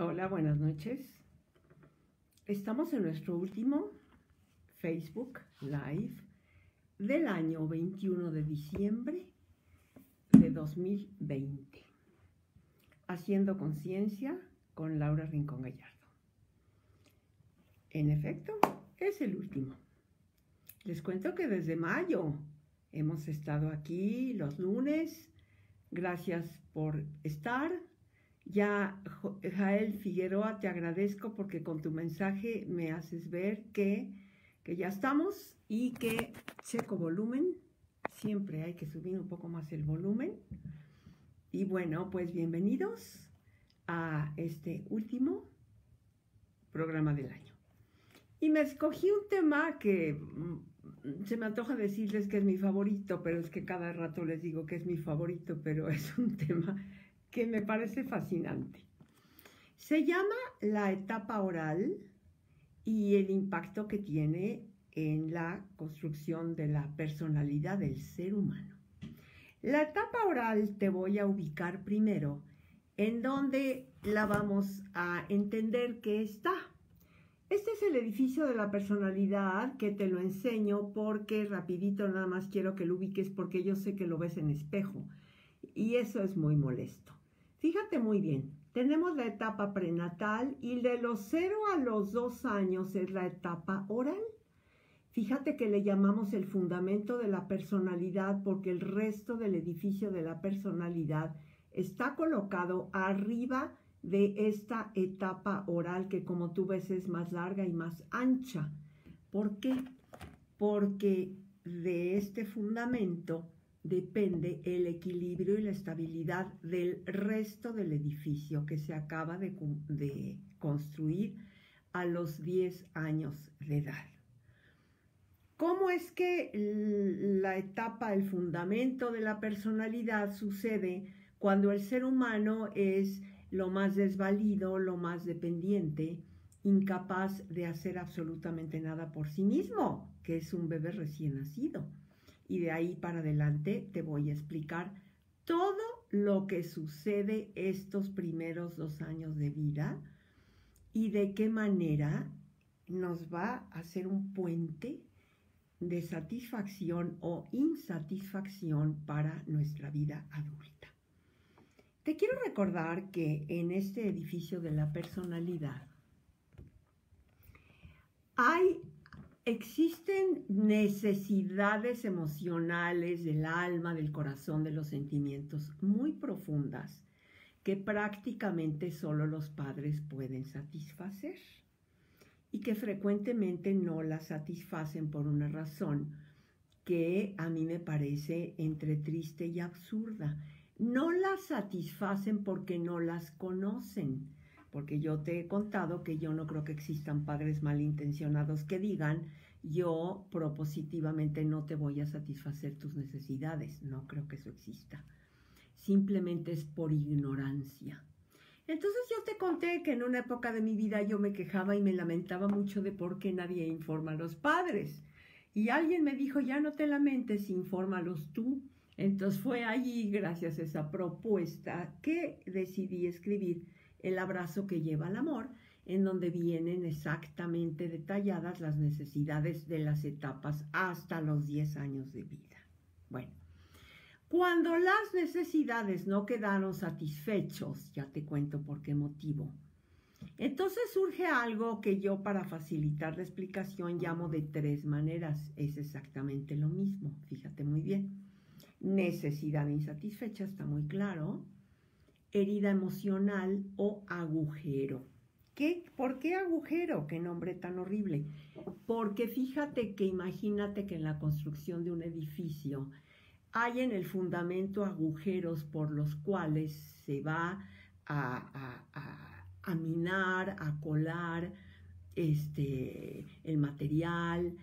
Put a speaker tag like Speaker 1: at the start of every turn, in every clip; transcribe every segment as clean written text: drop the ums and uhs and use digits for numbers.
Speaker 1: Hola, buenas noches. Estamos en nuestro último Facebook Live del año 21 de diciembre de 2020. Haciendo conciencia con Laura Rincón Gallardo. En efecto, es el último. Les cuento que desde mayo hemos estado aquí los lunes. Gracias por estar. Ya, Jael Figueroa, te agradezco porque con tu mensaje me haces ver que ya estamos y que checo volumen. Siempre hay que subir un poco más el volumen. Y bueno, pues bienvenidos a este último programa del año. Y me escogí un tema que se me antoja decirles que es mi favorito, pero es que cada rato les digo que es mi favorito, pero es un tema que me parece fascinante. Se llama la etapa oral y el impacto que tiene en la construcción de la personalidad del ser humano. La etapa oral te voy a ubicar primero en donde la vamos a entender que está. Este es el edificio de la personalidad que te lo enseño porque rapidito nada más quiero que lo ubiques porque yo sé que lo ves en espejo y eso es muy molesto. Fíjate muy bien, tenemos la etapa prenatal y de los 0 a los 2 años es la etapa oral. Fíjate que le llamamos el fundamento de la personalidad porque el resto del edificio de la personalidad está colocado arriba de esta etapa oral que como tú ves es más larga y más ancha. ¿Por qué? Porque de este fundamento depende el equilibrio y la estabilidad del resto del edificio que se acaba de construir a los 10 años de edad. ¿Cómo es que la etapa, el fundamento de la personalidad sucede cuando el ser humano es lo más desvalido, lo más dependiente, incapaz de hacer absolutamente nada por sí mismo, que es un bebé recién nacido? Y de ahí para adelante te voy a explicar todo lo que sucede estos primeros 2 años de vida y de qué manera nos va a hacer un puente de satisfacción o insatisfacción para nuestra vida adulta. Te quiero recordar que en este edificio de la personalidad existen necesidades emocionales del alma, del corazón, de los sentimientos muy profundas que prácticamente solo los padres pueden satisfacer y que frecuentemente no las satisfacen por una razón que a mí me parece entre triste y absurda. No las satisfacen porque no las conocen. Porque yo te he contado que yo no creo que existan padres malintencionados que digan, yo propositivamente no te voy a satisfacer tus necesidades. No creo que eso exista. Simplemente es por ignorancia. Entonces yo te conté que en una época de mi vida yo me quejaba y me lamentaba mucho de por qué nadie informa a los padres. Y alguien me dijo, ya no te lamentes, infórmalos tú. Entonces fue allí, gracias a esa propuesta, que decidí escribir El abrazo que lleva al amor, en donde vienen exactamente detalladas las necesidades de las etapas hasta los 10 años de vida. Bueno, cuando las necesidades no quedaron satisfechos, ya te cuento por qué motivo, entonces surge algo que yo para facilitar la explicación llamo de 3 maneras. Es exactamente lo mismo, fíjate muy bien. Necesidad insatisfecha, está muy claro. Herida emocional o agujero. ¿Por qué agujero? Qué nombre tan horrible. Porque fíjate que imagínate que en la construcción de un edificio hay en el fundamento agujeros por los cuales se va a minar, a colar el material,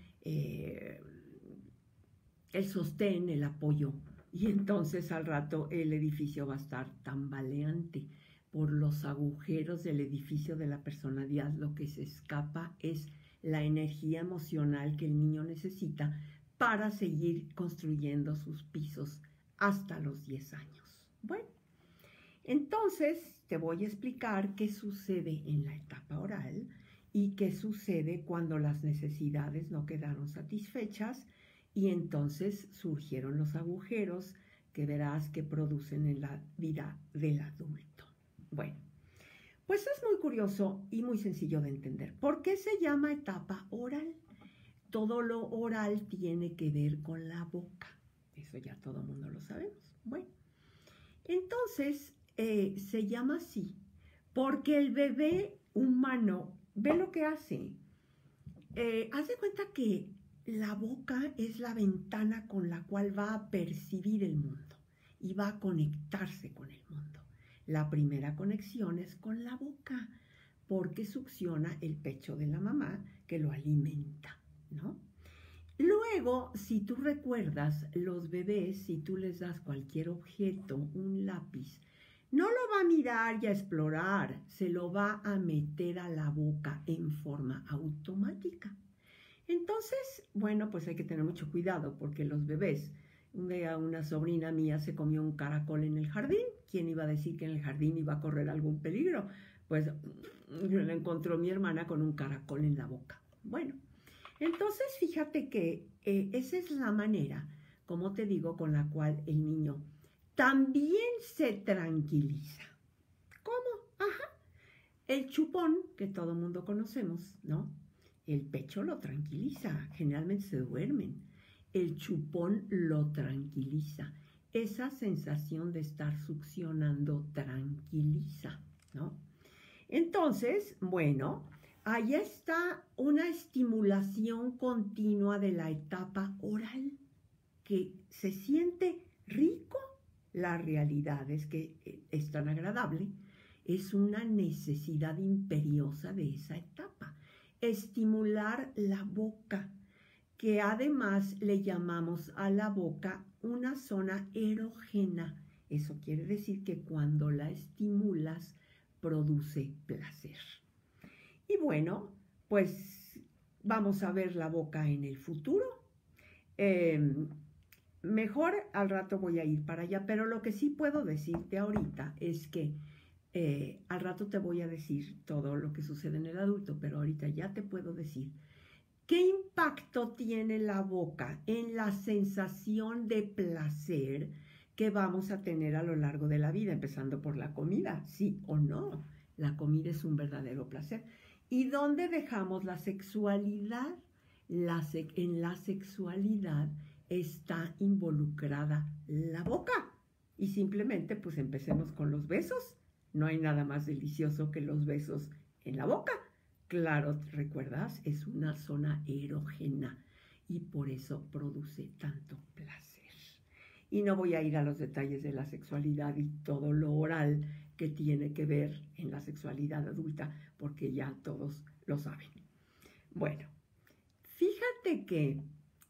Speaker 1: el sostén, el apoyo. Y entonces al rato el edificio va a estar tambaleante por los agujeros del edificio de la personalidad. Lo que se escapa es la energía emocional que el niño necesita para seguir construyendo sus pisos hasta los 10 años. Bueno, Entonces, te voy a explicar qué sucede en la etapa oral y qué sucede cuando las necesidades no quedaron satisfechas y entonces surgieron los agujeros que verás que producen en la vida del adulto. Bueno, pues es muy curioso y muy sencillo de entender. ¿Por qué se llama etapa oral? Todo lo oral tiene que ver con la boca. Eso ya todo el mundo lo sabemos. Bueno, entonces se llama así porque el bebé humano ve lo que hace. Haz de cuenta que la boca es la ventana con la cual va a percibir el mundo y va a conectarse con el mundo. La primera conexión es con la boca porque succiona el pecho de la mamá que lo alimenta, ¿no? Luego, si tú recuerdas, los bebés, si tú les das cualquier objeto, un lápiz, no lo va a mirar y a explorar, se lo va a meter a la boca en forma automática. Entonces, bueno, pues hay que tener mucho cuidado porque los bebés, un día una sobrina mía se comió un caracol en el jardín. ¿Quién iba a decir que en el jardín iba a correr algún peligro? Pues la encontró mi hermana con un caracol en la boca. Bueno, entonces fíjate que esa es la manera, como te digo, con la cual el niño también se tranquiliza. ¿Cómo? Ajá. El chupón, que todo mundo conocemos, ¿no? El pecho lo tranquiliza, generalmente se duermen. El chupón lo tranquiliza. Esa sensación de estar succionando tranquiliza, ¿no? Entonces, bueno, ahí está una estimulación continua de la etapa oral que se siente rico. La realidad es que es tan agradable. Es una necesidad imperiosa de esa etapa. Estimular la boca, que además le llamamos a la boca una zona erógena. Eso quiere decir que cuando la estimulas, produce placer. Y bueno, pues vamos a ver la boca en el futuro. Mejor al rato voy a ir para allá, pero lo que sí puedo decirte ahorita es que al rato te voy a decir todo lo que sucede en el adulto, pero ahorita ya te puedo decir qué impacto tiene la boca en la sensación de placer que vamos a tener a lo largo de la vida, empezando por la comida, sí o no. La comida es un verdadero placer. ¿Y dónde dejamos la sexualidad? En la sexualidad está involucrada la boca. Y simplemente pues empecemos con los besos. No hay nada más delicioso que los besos en la boca. Claro, ¿recuerdas? Es una zona erógena y por eso produce tanto placer. Y no voy a ir a los detalles de la sexualidad y todo lo oral que tiene que ver en la sexualidad adulta, porque ya todos lo saben. Bueno, fíjate que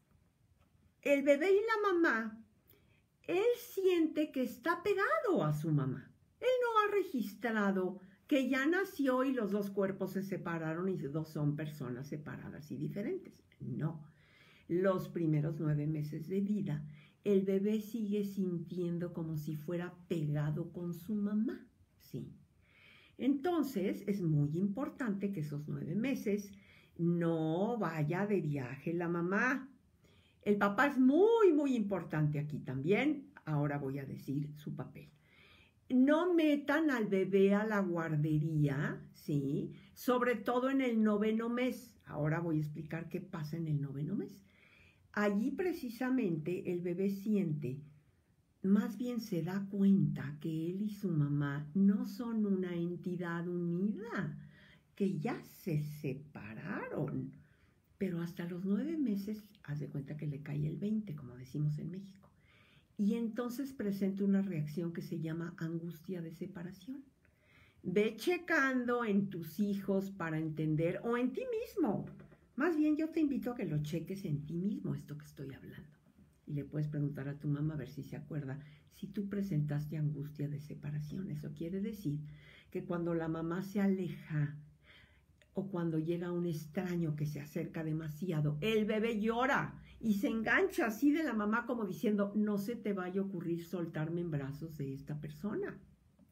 Speaker 1: el bebé y la mamá, él siente que está pegado a su mamá. Él no ha registrado que ya nació y los dos cuerpos se separaron y dos son personas separadas y diferentes. No. Los primeros 9 meses de vida, el bebé sigue sintiendo como si fuera pegado con su mamá. Sí. Entonces, es muy importante que esos 9 meses no vaya de viaje la mamá. El papá es muy, muy importante aquí también. Ahora voy a decir su papel. No metan al bebé a la guardería, ¿sí? Sobre todo en el 9º mes. Ahora voy a explicar qué pasa en el 9º mes. Allí precisamente el bebé siente, más bien se da cuenta que él y su mamá no son una entidad unida, que ya se separaron. Pero hasta los 9 meses, haz de cuenta que le cae el 20, como decimos en México. Y entonces presenta una reacción que se llama angustia de separación. Ve checando en tus hijos para entender, o en ti mismo. Más bien yo te invito a que lo cheques en ti mismo, esto que estoy hablando. Y le puedes preguntar a tu mamá a ver si se acuerda si tú presentaste angustia de separación. Eso quiere decir que cuando la mamá se aleja o cuando llega un extraño que se acerca demasiado, el bebé llora y se engancha así de la mamá como diciendo, no se te vaya a ocurrir soltarme en brazos de esta persona.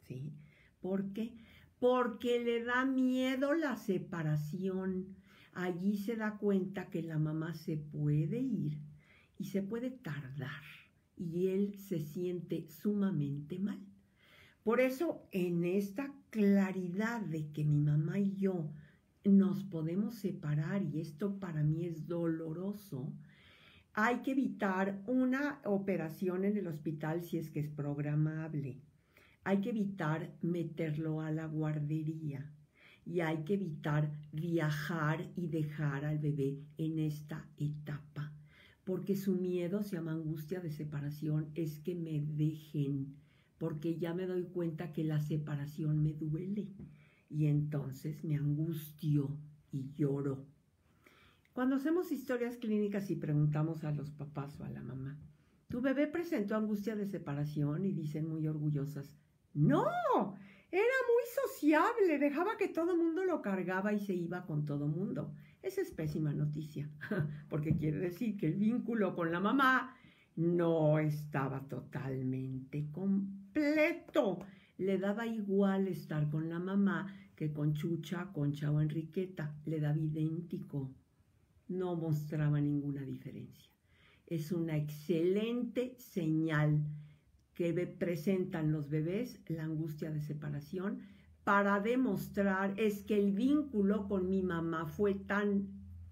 Speaker 1: ¿sí? ¿Por qué? Porque le da miedo la separación. Allí se da cuenta que la mamá se puede ir y se puede tardar y él se siente sumamente mal. Por eso, en esta claridad de que mi mamá y yo nos podemos separar y esto para mí es doloroso, hay que evitar una operación en el hospital si es que es programable. Hay que evitar meterlo a la guardería y hay que evitar viajar y dejar al bebé en esta etapa, porque su miedo se llama angustia de separación, es que me dejen, porque ya me doy cuenta que la separación me duele y entonces me angustio y lloro. Cuando hacemos historias clínicas y preguntamos a los papás o a la mamá, ¿tu bebé presentó angustia de separación? Y dicen muy orgullosas, no, era muy sociable, dejaba que todo mundo lo cargaba y se iba con todo mundo. Esa es pésima noticia, porque quiere decir que el vínculo con la mamá no estaba totalmente completo. Le daba igual estar con la mamá que con Chucha, Concha o Enriqueta. Le daba idéntico. No mostraba ninguna diferencia. Es una excelente señal que presentan los bebés, la angustia de separación, para demostrar es que el vínculo con mi mamá fue tan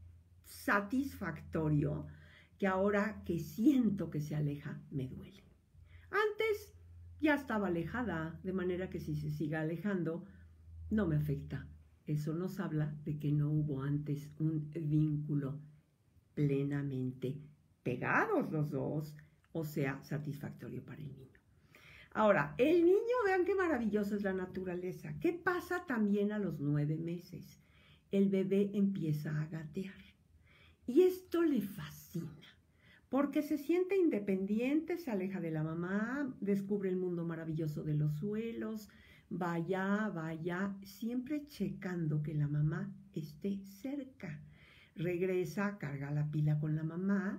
Speaker 1: satisfactorio que ahora que siento que se aleja, me duele. Antes ya estaba alejada, de manera que si se sigue alejando, no me afecta. Eso nos habla de que no hubo antes un vínculo plenamente pegados los dos, o sea, satisfactorio para el niño. Ahora, el niño, vean qué maravillosa es la naturaleza. ¿Qué pasa también a los 9 meses? El bebé empieza a gatear. Y esto le fascina, porque se siente independiente, se aleja de la mamá, descubre el mundo maravilloso de los suelos, vaya, siempre checando que la mamá esté cerca. Regresa, carga la pila con la mamá,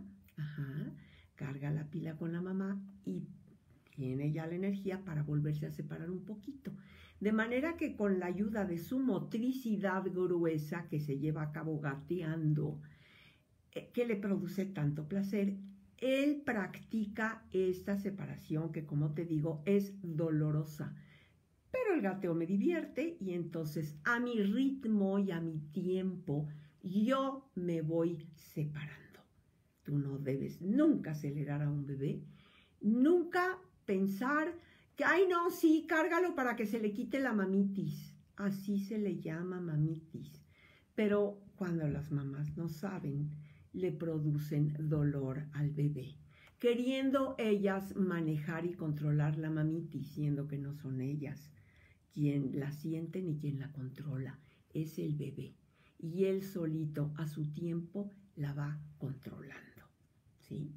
Speaker 1: carga la pila con la mamá y tiene ya la energía para volverse a separar un poquito. De manera que con la ayuda de su motricidad gruesa que se lleva a cabo gateando, que le produce tanto placer, él practica esta separación que, como te digo, es dolorosa. Pero el gateo me divierte y entonces a mi ritmo y a mi tiempo yo me voy separando. Tú no debes nunca acelerar a un bebé, nunca pensar que, ay no, sí, cárgalo para que se le quite la mamitis. Así se le llama mamitis. Pero cuando las mamás no saben, le producen dolor al bebé, queriendo ellas manejar y controlar la mamitis, siendo que no son ellas quien la siente ni quien la controla, es el bebé. Y él solito a su tiempo la va controlando, ¿sí?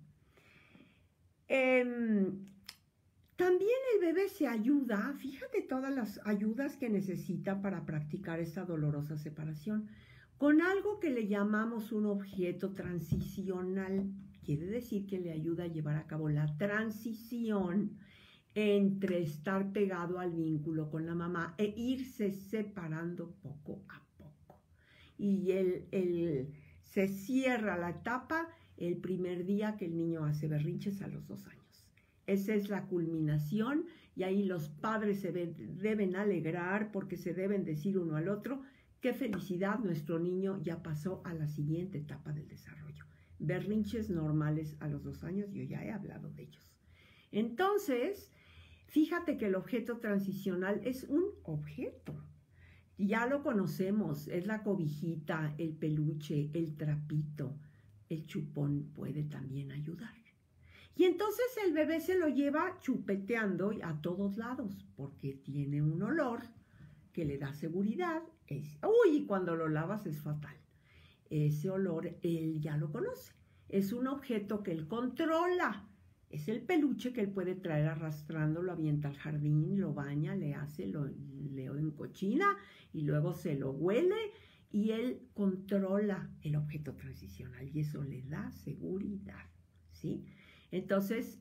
Speaker 1: También el bebé se ayuda, fíjate todas las ayudas que necesita para practicar esta dolorosa separación, con algo que le llamamos un objeto transicional. Quiere decir que le ayuda a llevar a cabo la transición entre estar pegado al vínculo con la mamá e irse separando poco a poco. Y él se cierra la etapa el primer día que el niño hace berrinches a los 2 años. Esa es la culminación y ahí los padres se deben alegrar porque se deben decir uno al otro, qué felicidad, nuestro niño ya pasó a la siguiente etapa del desarrollo. Berrinches normales a los 2 años, yo ya he hablado de ellos. Entonces, fíjate que el objeto transicional es un objeto. Ya lo conocemos, es la cobijita, el peluche, el trapito, el chupón puede también ayudar. Y entonces el bebé se lo lleva chupeteando a todos lados porque tiene un olor que le da seguridad. Y cuando lo lavas es fatal. Ese olor él ya lo conoce. Es un objeto que él controla. Es el peluche que él puede traer arrastrando, lo avienta al jardín, lo baña, le encochina y luego se lo huele y él controla el objeto transicional y eso le da seguridad, ¿sí? Entonces,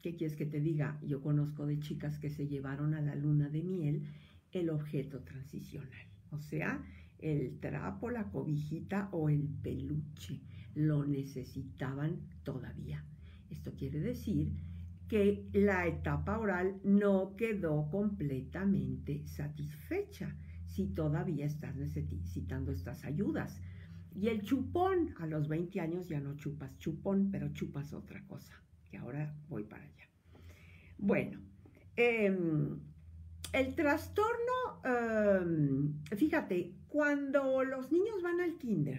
Speaker 1: ¿Qué quieres que te diga? Yo conozco de chicas que se llevaron a la luna de miel el objeto transicional, o sea, el trapo, la cobijita o el peluche. Lo necesitaban todavía. Esto quiere decir que la etapa oral no quedó completamente satisfecha si todavía estás necesitando estas ayudas. Y el chupón, a los 20 años ya no chupas chupón, pero chupas otra cosa, que ahora voy para allá. Bueno, el trastorno, fíjate, cuando los niños van al kinder,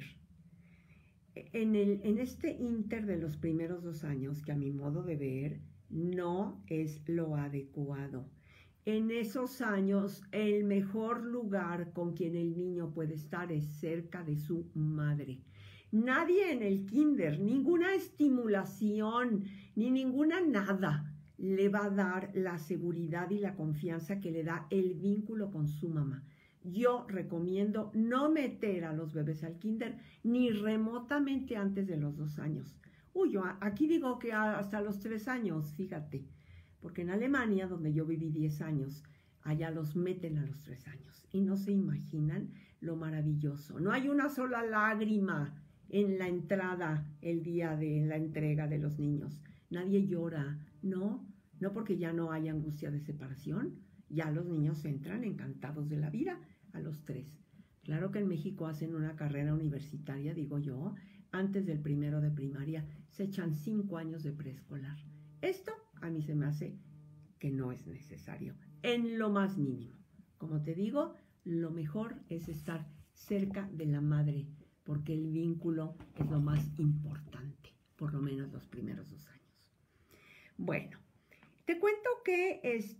Speaker 1: en este inter de los primeros 2 años, que a mi modo de ver no es lo adecuado. En esos años, el mejor lugar con quien el niño puede estar es cerca de su madre. Nadie en el kinder, ninguna estimulación, ni ninguna nada le va a dar la seguridad y la confianza que le da el vínculo con su mamá. Yo recomiendo no meter a los bebés al kinder ni remotamente antes de los 2 años. Yo aquí digo que hasta los 3 años, fíjate, porque en Alemania, donde yo viví 10 años, allá los meten a los 3 años y no se imaginan lo maravilloso. No hay una sola lágrima en la entrada el día de la entrega de los niños. Nadie llora, no porque ya no hay angustia de separación, ya los niños entran encantados de la vida a los 3. Claro que en México hacen una carrera universitaria, digo yo, antes del primero de primaria, se echan 5 años de preescolar. Esto a mí se me hace que no es necesario, en lo más mínimo. Como te digo, lo mejor es estar cerca de la madre, porque el vínculo es lo más importante, por lo menos los primeros 2 años. Bueno, te cuento que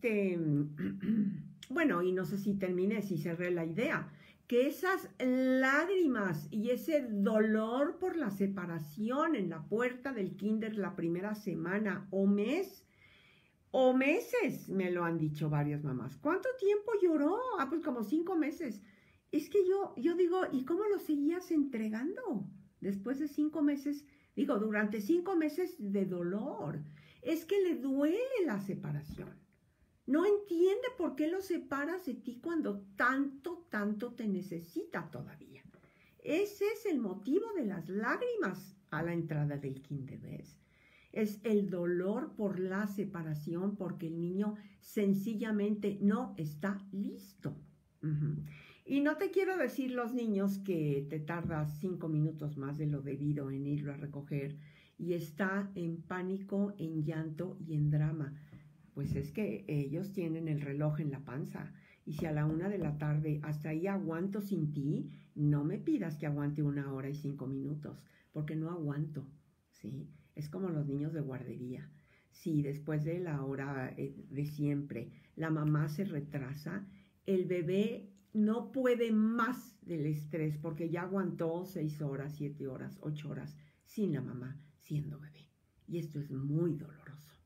Speaker 1: bueno, y no sé si terminé, si cerré la idea, que esas lágrimas y ese dolor por la separación en la puerta del kinder la primera semana o mes o meses, me lo han dicho varias mamás. ¿Cuánto tiempo lloró? Pues como 5 meses. Es que yo digo, ¿y cómo lo seguías entregando? Después de 5 meses, digo, durante 5 meses de dolor. Es que le duele la separación. No entiende por qué lo separas de ti cuando tanto te necesita todavía. Ese es el motivo de las lágrimas a la entrada del kinder, ¿ves? Es el dolor por la separación porque el niño sencillamente no está listo. Y no te quiero decir, los niños, que te tardas 5 minutos más de lo debido en irlo a recoger y está en pánico, en llanto y en drama. Pues es que ellos tienen el reloj en la panza. Y si a la 1 de la tarde hasta ahí aguanto sin ti, no me pidas que aguante 1 hora y 5 minutos, porque no aguanto, ¿sí? Es como los niños de guardería. Si después de la hora de siempre la mamá se retrasa, el bebé no puede más del estrés porque ya aguantó 6 horas, 7 horas, 8 horas sin la mamá siendo bebé. Y esto es muy doloroso.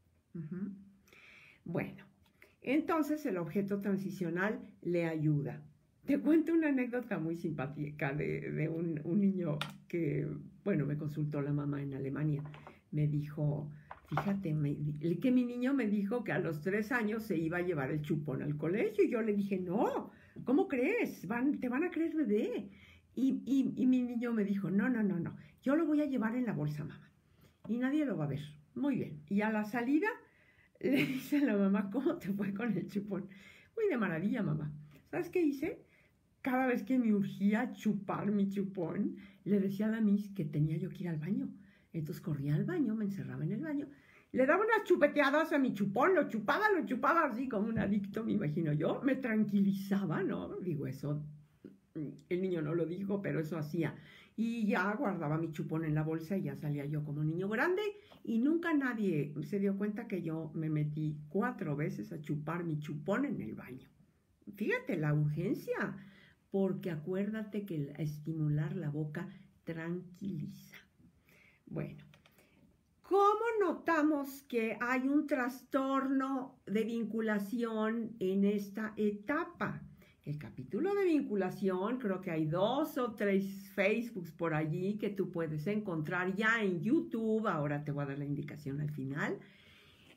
Speaker 1: Bueno, entonces el objeto transicional le ayuda. Te cuento una anécdota muy simpática de un niño que, bueno, me consultó la mamá en Alemania. Me dijo, fíjate, que mi niño me dijo que a los 3 años se iba a llevar el chupón al colegio. Y yo le dije, no, ¿cómo crees? Te van a creer bebé. Y mi niño me dijo, no, yo lo voy a llevar en la bolsa, mamá. Y nadie lo va a ver. Muy bien. Y a la salida le dice a la mamá, ¿cómo te fue con el chupón? Muy de maravilla, mamá. ¿Sabes qué hice? Cada vez que me urgía chupar mi chupón, le decía a la Miss que tenía yo que ir al baño. Entonces corría al baño, me encerraba en el baño, le daba unas chupeteadas a mi chupón, lo chupaba así como un adicto, me imagino yo. Me tranquilizaba, ¿no? Digo, eso, el niño no lo dijo, pero eso hacía. Y ya guardaba mi chupón en la bolsa y ya salía yo como niño grande. Y nunca nadie se dio cuenta que yo me metí 4 veces a chupar mi chupón en el baño. Fíjate la urgencia, porque acuérdate que estimular la boca tranquiliza. Bueno, ¿cómo notamos que hay un trastorno de vinculación en esta etapa? El capítulo de vinculación, creo que hay 2 o 3 Facebooks por allí que tú puedes encontrar ya en YouTube. Ahora te voy a dar la indicación al final.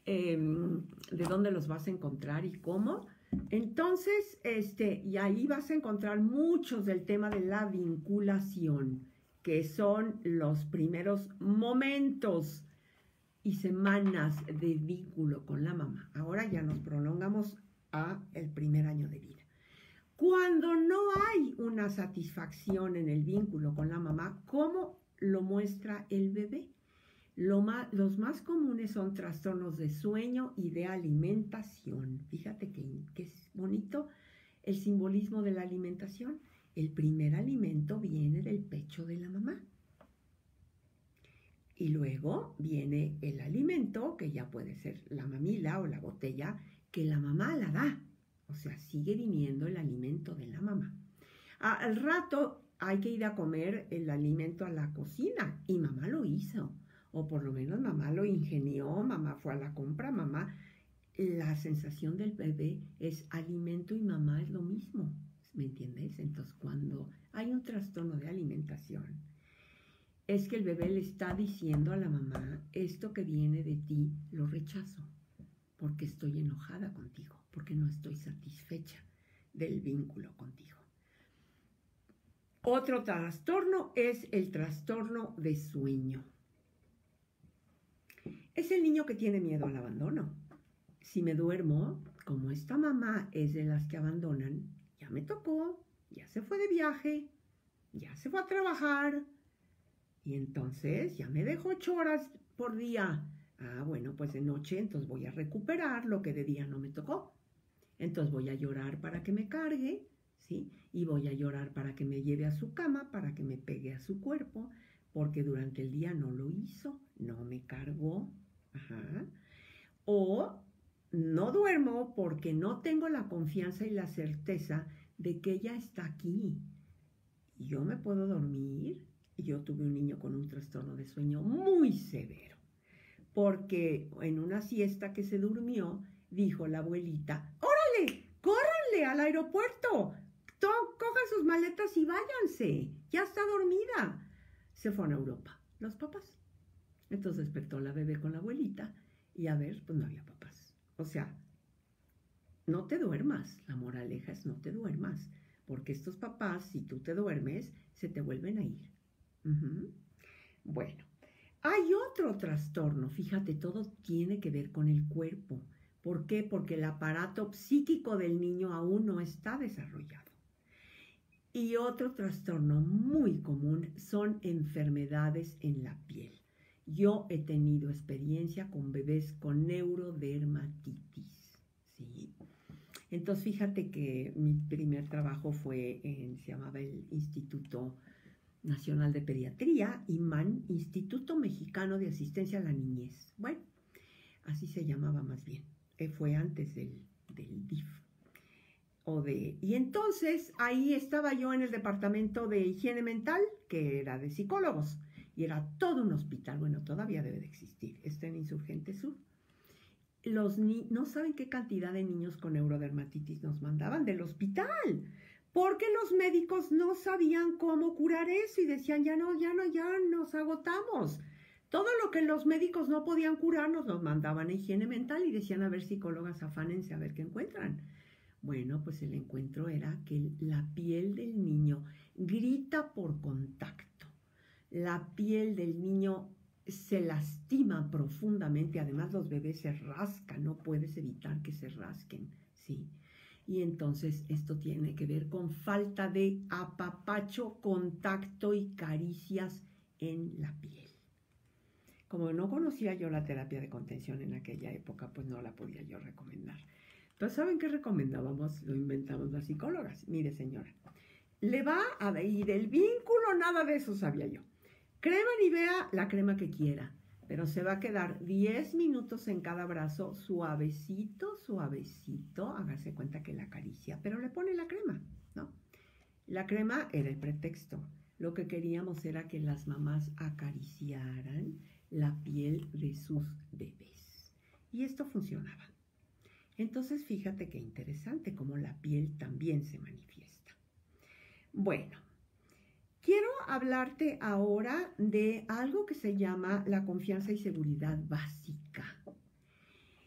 Speaker 1: de dónde los vas a encontrar y cómo. Entonces, y ahí vas a encontrar muchos del tema de la vinculación, que son los primeros momentos y semanas de vínculo con la mamá. Ahora ya nos prolongamos a el primer año de vida. Cuando no hay una satisfacción en el vínculo con la mamá, ¿cómo lo muestra el bebé? Los más comunes son trastornos de sueño y de alimentación. Fíjate que es bonito el simbolismo de la alimentación. El primer alimento viene del pecho de la mamá. Y luego viene el alimento, que ya puede ser la mamila o la botella, que la mamá la da. O sea, sigue viniendo el alimento de la mamá. Al rato hay que ir a comer el alimento a la cocina y mamá lo hizo. O por lo menos mamá lo ingenió, mamá fue a la compra, mamá. La sensación del bebé es alimento y mamá es lo mismo. ¿Me entiendes? Entonces, cuando hay un trastorno de alimentación, es que el bebé le está diciendo a la mamá, esto que viene de ti lo rechazo, porque estoy enojada contigo, porque no estoy satisfecha del vínculo contigo. Otro trastorno es el trastorno de sueño. Es el niño que tiene miedo al abandono. Si me duermo, como esta mamá es de las que abandonan, ya me tocó, ya se fue de viaje, ya se fue a trabajar, y entonces ya me dejó 8 horas por día. Bueno, pues de noche entonces voy a recuperar lo que de día no me tocó. Entonces voy a llorar para que me cargue, ¿sí? Y voy a llorar para que me lleve a su cama, para que me pegue a su cuerpo, porque durante el día no lo hizo, no me cargó. Ajá. O no duermo porque no tengo la confianza y la certeza de que ella está aquí. Yo me puedo dormir. Yo tuve un niño con un trastorno de sueño muy severo, porque en una siesta que se durmió, dijo la abuelita, ¡órale, córranle al aeropuerto! Cojan sus maletas y váyanse, ya está dormida. Se fueron a Europa, los papás. Entonces despertó la bebé con la abuelita y a ver, pues no había papás. O sea, no te duermas, la moraleja es no te duermas, porque estos papás, si tú te duermes, se te vuelven a ir. Bueno, hay otro trastorno, fíjate, todo tiene que ver con el cuerpo. ¿Por qué? Porque el aparato psíquico del niño aún no está desarrollado. Y otro trastorno muy común son enfermedades en la piel. Yo he tenido experiencia con bebés con neurodermatitis, ¿sí? Entonces, fíjate que mi primer trabajo se llamaba el Instituto Nacional de Pediatría, IMAN, Instituto Mexicano de Asistencia a la Niñez. Bueno, así se llamaba más bien. Fue antes del DIF. Y entonces ahí estaba yo en el departamento de higiene mental, que era de psicólogos, y era todo un hospital. Bueno, todavía debe de existir. Está en Insurgente Sur. No saben qué cantidad de niños con neurodermatitis nos mandaban del hospital, porque los médicos no sabían cómo curar eso y decían, ya nos agotamos. Todo lo que los médicos no podían curar nos lo mandaban a higiene mental y decían, a ver, psicólogas, afánense a ver qué encuentran. Bueno, pues el encuentro era que la piel del niño grita por contacto. La piel del niño se lastima profundamente, además los bebés se rascan, no puedes evitar que se rasquen, ¿sí? Y entonces esto tiene que ver con falta de apapacho, contacto y caricias en la piel. Como no conocía yo la terapia de contención en aquella época, pues no la podía yo recomendar. Entonces, ¿saben qué recomendábamos? Lo inventamos las psicólogas. Mire, señora, le va a ir el vínculo, nada de eso sabía yo. Crema Nivea, la crema que quiera, pero se va a quedar 10 minutos en cada brazo, suavecito, suavecito, hágase cuenta que la acaricia, pero le pone la crema, ¿no? La crema era el pretexto. Lo que queríamos era que las mamás acariciaran la piel de sus bebés. Y esto funcionaba. Entonces, fíjate qué interesante cómo la piel también se manifiesta. Bueno, quiero hablarte ahora de algo que se llama la confianza y seguridad básica.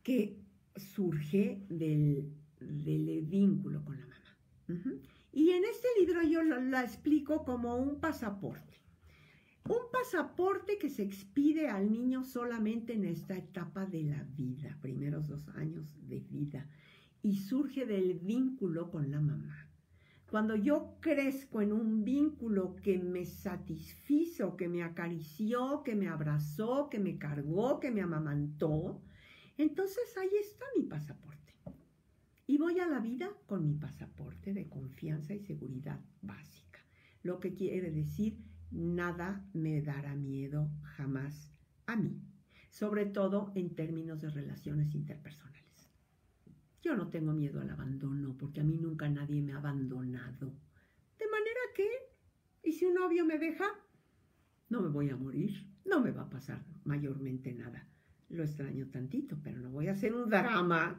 Speaker 1: que surge del vínculo con la mamá. Y en este libro yo la explico como un pasaporte. Un pasaporte que se expide al niño solamente en esta etapa de la vida, primeros 2 años de vida, y surge del vínculo con la mamá. Cuando yo crezco en un vínculo que me satisfizo, que me acarició, que me abrazó, que me cargó, que me amamantó, entonces ahí está mi pasaporte. Y voy a la vida con mi pasaporte de confianza y seguridad básica. Lo que quiere decir, nada me dará miedo jamás a mí. Sobre todo en términos de relaciones interpersonales. Yo no tengo miedo al abandono, porque a mí nunca nadie me ha abandonado. De manera que, y si un novio me deja, no me voy a morir, no me va a pasar mayormente nada. Lo extraño tantito, pero no voy a hacer un drama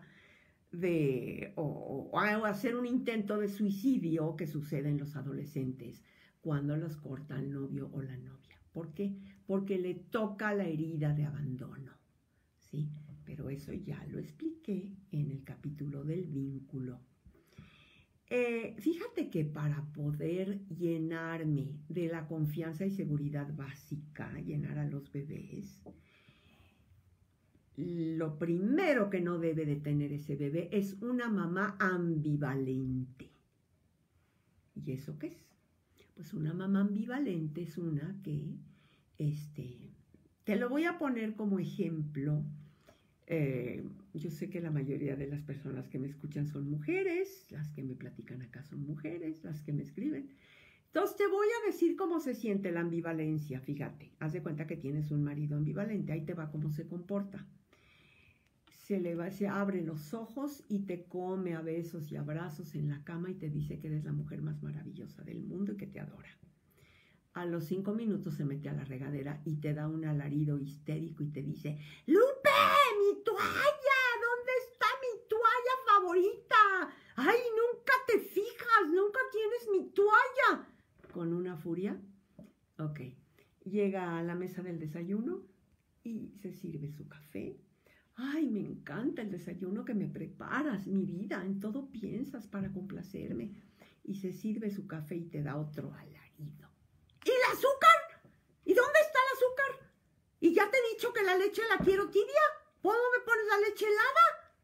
Speaker 1: o hacer un intento de suicidio que sucede en los adolescentes cuando los corta el novio o la novia. ¿Por qué? Porque le toca la herida de abandono, ¿sí? Pero eso ya lo expliqué en el capítulo del vínculo. Fíjate que para poder llenarme de la confianza y seguridad básica, llenar a los bebés, lo primero que no debe de tener ese bebé es una mamá ambivalente. ¿Y eso qué es? Pues una mamá ambivalente es una que, te lo voy a poner como ejemplo. Yo sé que la mayoría de las personas que me escuchan son mujeres, las que me platican acá son mujeres, las que me escriben. Entonces te voy a decir cómo se siente la ambivalencia, fíjate. Haz de cuenta que tienes un marido ambivalente, ahí te va cómo se comporta. Se abre los ojos y te come a besos y abrazos en la cama y te dice que eres la mujer más maravillosa del mundo y que te adora. A los 5 minutos se mete a la regadera y te da un alarido histérico y te dice, ¡Lupe, mi toalla! ¿Dónde está mi toalla favorita? ¡Ay, nunca te fijas! ¡Nunca tienes mi toalla! Con una furia. Ok. Llega a la mesa del desayuno y se sirve su café. ¡Ay, me encanta el desayuno que me preparas, mi vida! En todo piensas para complacerme. Y se sirve su café y te da otro alarido. ¿Y el azúcar? ¿Y dónde está el azúcar? Y ya te he dicho que la leche la quiero tibia. ¿Cómo me pones la leche helada?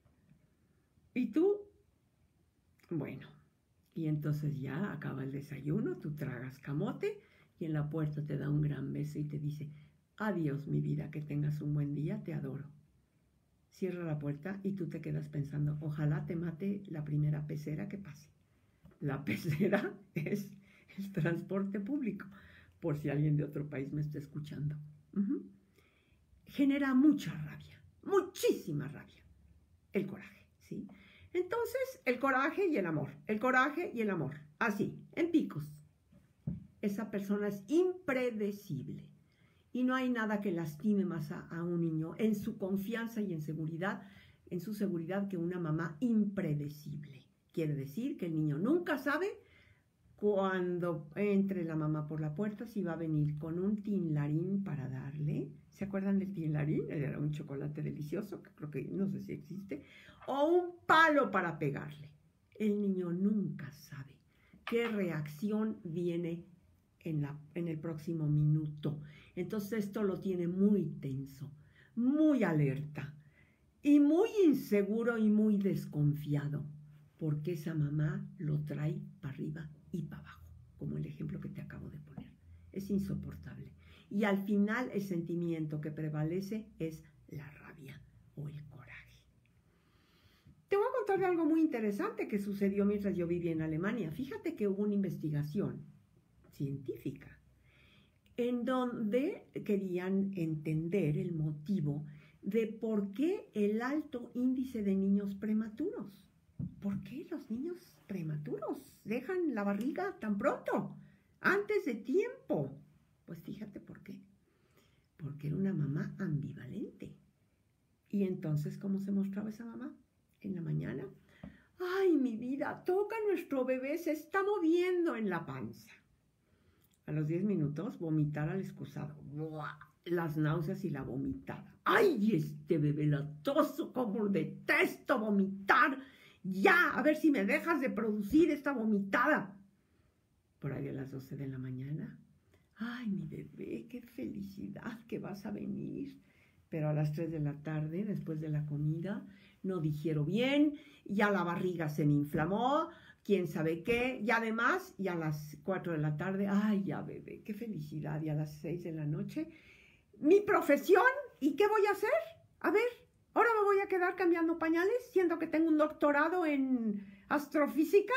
Speaker 1: ¿Y tú? Bueno, y entonces ya acaba el desayuno, tú tragas camote y en la puerta te da un gran beso y te dice, adiós mi vida, que tengas un buen día, te adoro. Cierra la puerta y tú te quedas pensando, ojalá te mate la primera pecera que pase. La pecera es el transporte público, por si alguien de otro país me está escuchando. Genera mucha rabia, muchísima rabia, el coraje, ¿sí? Entonces, el coraje y el amor, así, en picos. Esa persona es impredecible y no hay nada que lastime más a un niño en su confianza y en su seguridad que una mamá impredecible. Quiere decir que el niño nunca sabe cuando entre la mamá por la puerta si va a venir con un tinlarín para darle. ¿Se acuerdan del tinlarín? Era un chocolate delicioso, que creo que no sé si existe. O un palo para pegarle. El niño nunca sabe qué reacción viene en el próximo minuto. Entonces esto lo tiene muy tenso, muy alerta y muy inseguro y muy desconfiado, porque esa mamá lo trae para arriba y para abajo, como el ejemplo que te acabo de poner. Es insoportable. Y al final el sentimiento que prevalece es la rabia o el coraje. Te voy a contar de algo muy interesante que sucedió mientras yo vivía en Alemania. Fíjate que hubo una investigación científica en donde querían entender el motivo de por qué el alto índice de niños prematuros. ¿Por qué los niños prematuros dejan la barriga tan pronto, antes de tiempo? Pues fíjate por qué. Porque era una mamá ambivalente. Y entonces, ¿cómo se mostraba esa mamá? En la mañana, ¡ay, mi vida! Toca nuestro bebé, se está moviendo en la panza. A los 10 minutos, vomitar al excusado. ¡Buah! las náuseas y la vomitada. ¡Ay, este bebé latoso! ¡Cómo detesto vomitar! ¡Ya! A ver si me dejas de producir esta vomitada. Por ahí a las 12 de la mañana. ¡Ay, mi bebé! ¡Qué felicidad que vas a venir! Pero a las 3 de la tarde, después de la comida, no digiero bien, ya la barriga se me inflamó, quién sabe qué, y además, y a las 4 de la tarde, ¡ay, ya bebé! ¡Qué felicidad! Y a las 6 de la noche, mi profesión, ¿y qué voy a hacer? A ver, ahora me voy a quedar cambiando pañales, siendo que tengo un doctorado en astrofísica.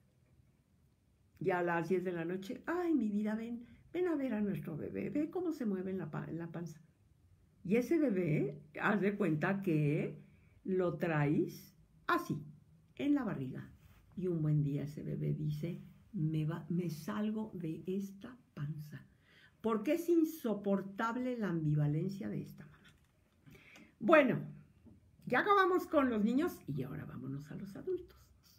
Speaker 1: Y a las 10 de la noche, ¡ay, mi vida, ven a ver a nuestro bebé, ve cómo se mueve en la panza! Y ese bebé, haz de cuenta que lo traes así, en la barriga. Y un buen día ese bebé dice, me salgo de esta panza. Porque es insoportable la ambivalencia de esta mamá. Bueno, ya acabamos con los niños y ahora vámonos a los adultos.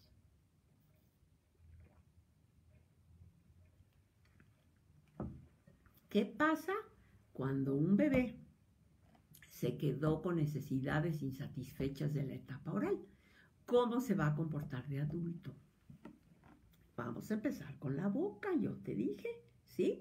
Speaker 1: ¿Qué pasa cuando un bebé se quedó con necesidades insatisfechas de la etapa oral? ¿Cómo se va a comportar de adulto? Vamos a empezar con la boca, yo te dije, ¿sí?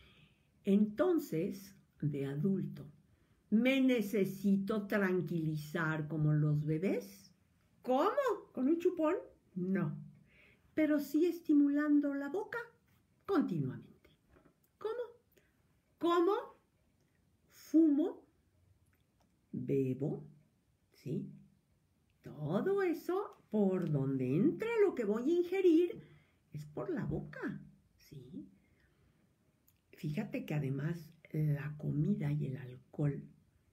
Speaker 1: Entonces, de adulto, ¿me necesito tranquilizar como los bebés? ¿Cómo? ¿Con un chupón? No, pero sí estimulando la boca continuamente. ¿Cómo? Como, fumo, bebo, ¿sí? Todo eso, por donde entra lo que voy a ingerir, es por la boca, ¿sí? Fíjate que además la comida y el alcohol,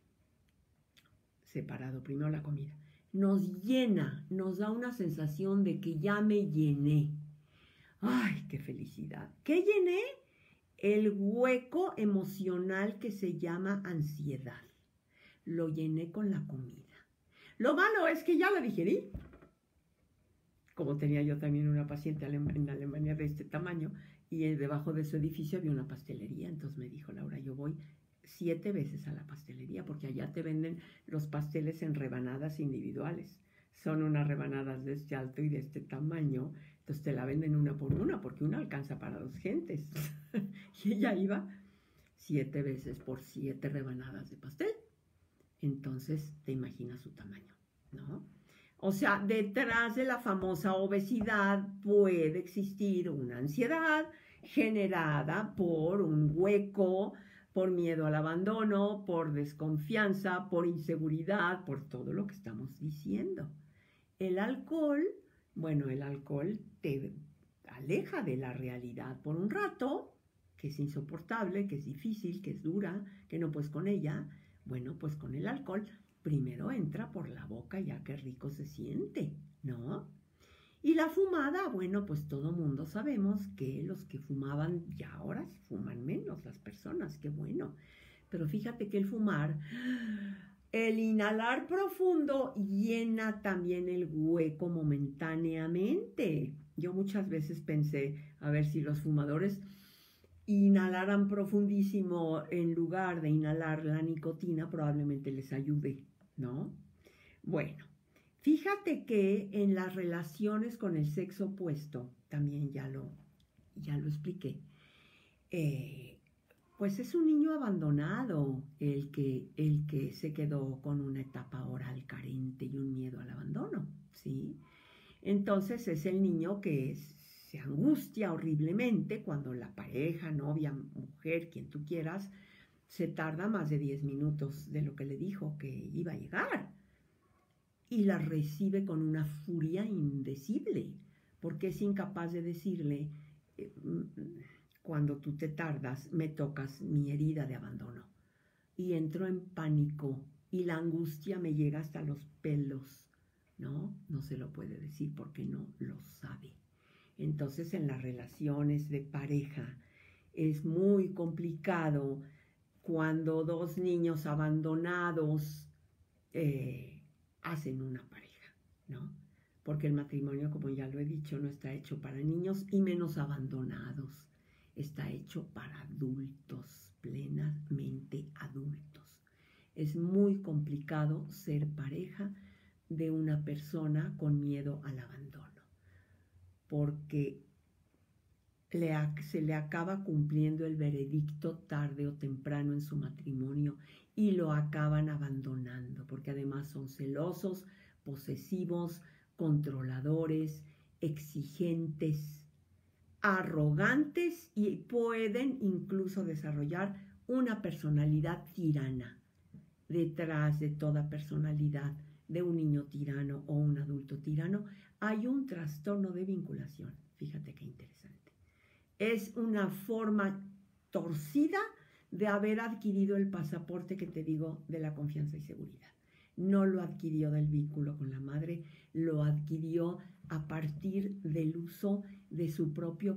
Speaker 1: separado, primero la comida, nos llena, nos da una sensación de que ya me llené. ¡Ay, qué felicidad! ¿Qué llené? El hueco emocional que se llama ansiedad. Lo llené con la comida. Lo malo es que ya la digerí. Como tenía yo también una paciente en Alemania de este tamaño, y debajo de su edificio había una pastelería. Entonces me dijo, Laura, yo voy 7 veces a la pastelería, porque allá te venden los pasteles en rebanadas individuales. Son unas rebanadas de este alto y de este tamaño. Entonces te la venden una por una, porque una alcanza para 2 gentes. Y ella iba 7 veces por 7 rebanadas de pastel. Entonces te imaginas su tamaño, ¿no? O sea, detrás de la famosa obesidad puede existir una ansiedad generada por un hueco, por miedo al abandono, por desconfianza, por inseguridad, por todo lo que estamos diciendo. El alcohol, bueno, el alcohol te aleja de la realidad por un rato, que es insoportable, que es difícil, que es dura, que no puedes con ella. Bueno, pues con el alcohol primero entra por la boca, ya qué rico se siente, ¿no? Y la fumada, bueno, pues todo mundo sabemos que los que fumaban ya ahora fuman menos las personas, qué bueno. Pero fíjate que el fumar, el inhalar profundo llena también el hueco momentáneamente. Yo muchas veces pensé, a ver si los fumadores inhalaran profundísimo en lugar de inhalar la nicotina, probablemente les ayude, ¿no? Bueno, fíjate que en las relaciones con el sexo opuesto, también ya lo expliqué, pues es un niño abandonado el que se quedó con una etapa oral carente y un miedo al abandono, ¿sí? Entonces es el niño que se angustia horriblemente cuando la pareja, novia, mujer, quien tú quieras, se tarda más de 10 minutos de lo que le dijo que iba a llegar. Y la recibe con una furia indecible, porque es incapaz de decirle, cuando tú te tardas, me tocas mi herida de abandono. Y entro en pánico y la angustia me llega hasta los pelos. No, no se lo puede decir porque no lo sabe. Entonces en las relaciones de pareja es muy complicado cuando 2 niños abandonados hacen una pareja, ¿no? Porque el matrimonio, como ya lo he dicho, no está hecho para niños y menos abandonados. está hecho para adultos, plenamente adultos. Es muy complicado ser pareja de una persona con miedo al abandono, porque se le acaba cumpliendo el veredicto tarde o temprano en su matrimonio y lo acaban abandonando, porque además son celosos, posesivos, controladores, exigentes, arrogantes y pueden incluso desarrollar una personalidad tirana. Detrás de toda personalidad de un niño tirano o un adulto tirano hay un trastorno de vinculación. Fíjate qué interesante. Es una forma torcida de haber adquirido el pasaporte que te digo de la confianza y seguridad. No lo adquirió del vínculo con la madre, lo adquirió a partir del uso de su propio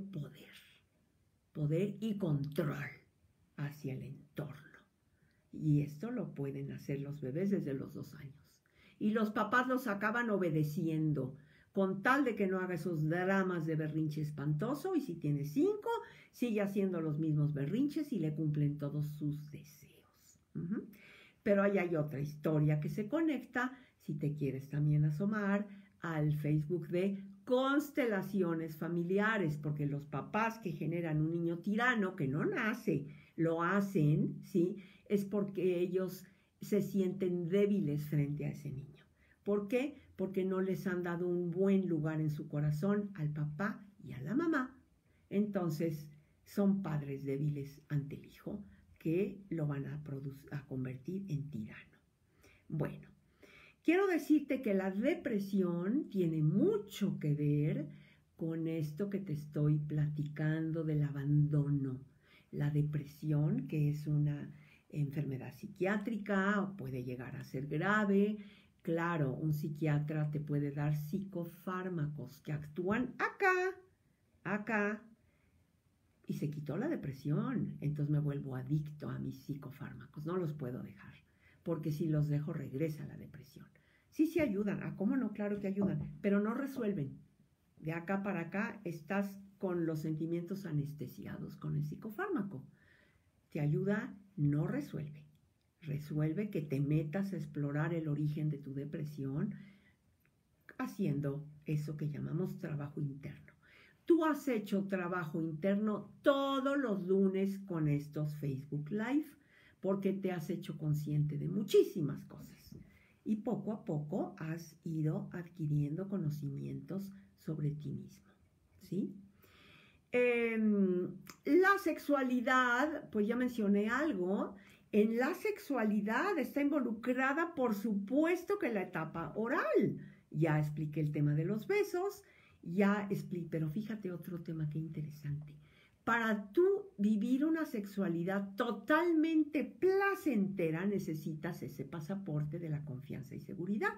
Speaker 1: poder y control hacia el entorno. Y esto lo pueden hacer los bebés desde los 2 años. Y los papás los acaban obedeciendo, con tal de que no haga esos dramas de berrinche espantoso, y si tiene 5, sigue haciendo los mismos berrinches y le cumplen todos sus deseos. Pero ahí hay otra historia que se conecta, si te quieres también asomar, al Facebook de constelaciones familiares, porque los papás que generan un niño tirano que no nace, lo hacen, ¿sí? Es porque ellos se sienten débiles frente a ese niño. ¿Por qué? Porque no les han dado un buen lugar en su corazón al papá y a la mamá. Entonces, son padres débiles ante el hijo que lo van a convertir en tirano. Bueno, quiero decirte que la depresión tiene mucho que ver con esto que te estoy platicando del abandono. La depresión, que es una enfermedad psiquiátrica, puede llegar a ser grave. Claro, un psiquiatra te puede dar psicofármacos que actúan acá, y se quitó la depresión. Entonces me vuelvo adicto a mis psicofármacos, no los puedo dejar, porque si los dejo regresa la depresión. Sí ayudan, ¿cómo no? Claro que ayudan, pero no resuelven. De acá para acá estás con los sentimientos anestesiados con el psicofármaco. Te ayuda, no resuelve. Resuelve que te metas a explorar el origen de tu depresión haciendo eso que llamamos trabajo interno. Tú has hecho trabajo interno todos los lunes con estos Facebook Live porque te has hecho consciente de muchísimas cosas y poco a poco has ido adquiriendo conocimientos sobre ti mismo, ¿sí? La sexualidad, pues ya mencioné algo. En la sexualidad está involucrada, por supuesto, que la etapa oral. Ya expliqué el tema de los besos, pero fíjate otro tema que interesante. Para tú vivir una sexualidad totalmente placentera, necesitas ese pasaporte de la confianza y seguridad.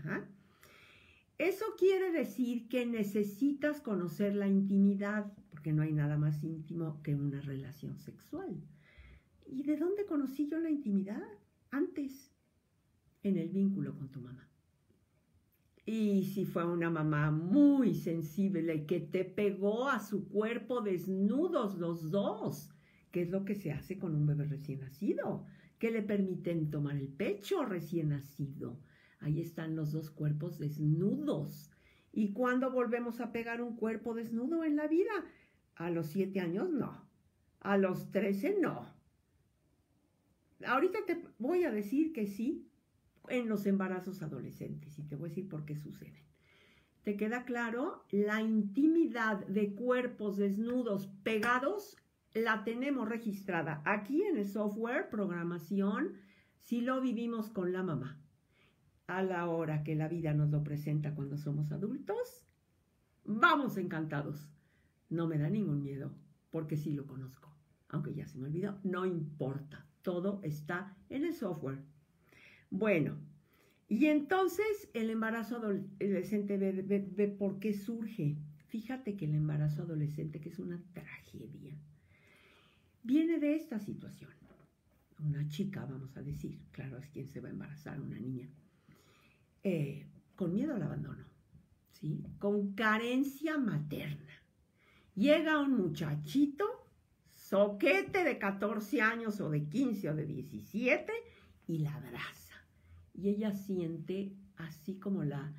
Speaker 1: Eso quiere decir que necesitas conocer la intimidad, porque no hay nada más íntimo que una relación sexual. ¿Y de dónde conocí yo la intimidad? Antes, en el vínculo con tu mamá. Y si fue una mamá muy sensible que te pegó a su cuerpo desnudos los dos, que es lo que se hace con un bebé recién nacido, que le permiten tomar el pecho recién nacido. Ahí están los dos cuerpos desnudos. ¿Y cuándo volvemos a pegar un cuerpo desnudo en la vida? A los 7 años no. A los 13 no. Ahorita te voy a decir que sí en los embarazos adolescentes y te voy a decir por qué suceden. ¿Te queda claro? La intimidad de cuerpos desnudos pegados la tenemos registrada aquí en el software, programación, si lo vivimos con la mamá. A la hora que la vida nos lo presenta cuando somos adultos, vamos encantados. No me da ningún miedo, porque sí lo conozco. Aunque ya se me olvidó, no importa. Todo está en el software. Bueno, y entonces el embarazo adolescente, ve por qué surge. Fíjate que el embarazo adolescente, que es una tragedia, viene de esta situación. Una chica, vamos a decir, claro, es quien se va a embarazar, una niña, con miedo al abandono, ¿sí? Con carencia materna. Llega un muchachito soquete de 14 años o de 15 o de 17 y la abraza. Y ella siente así como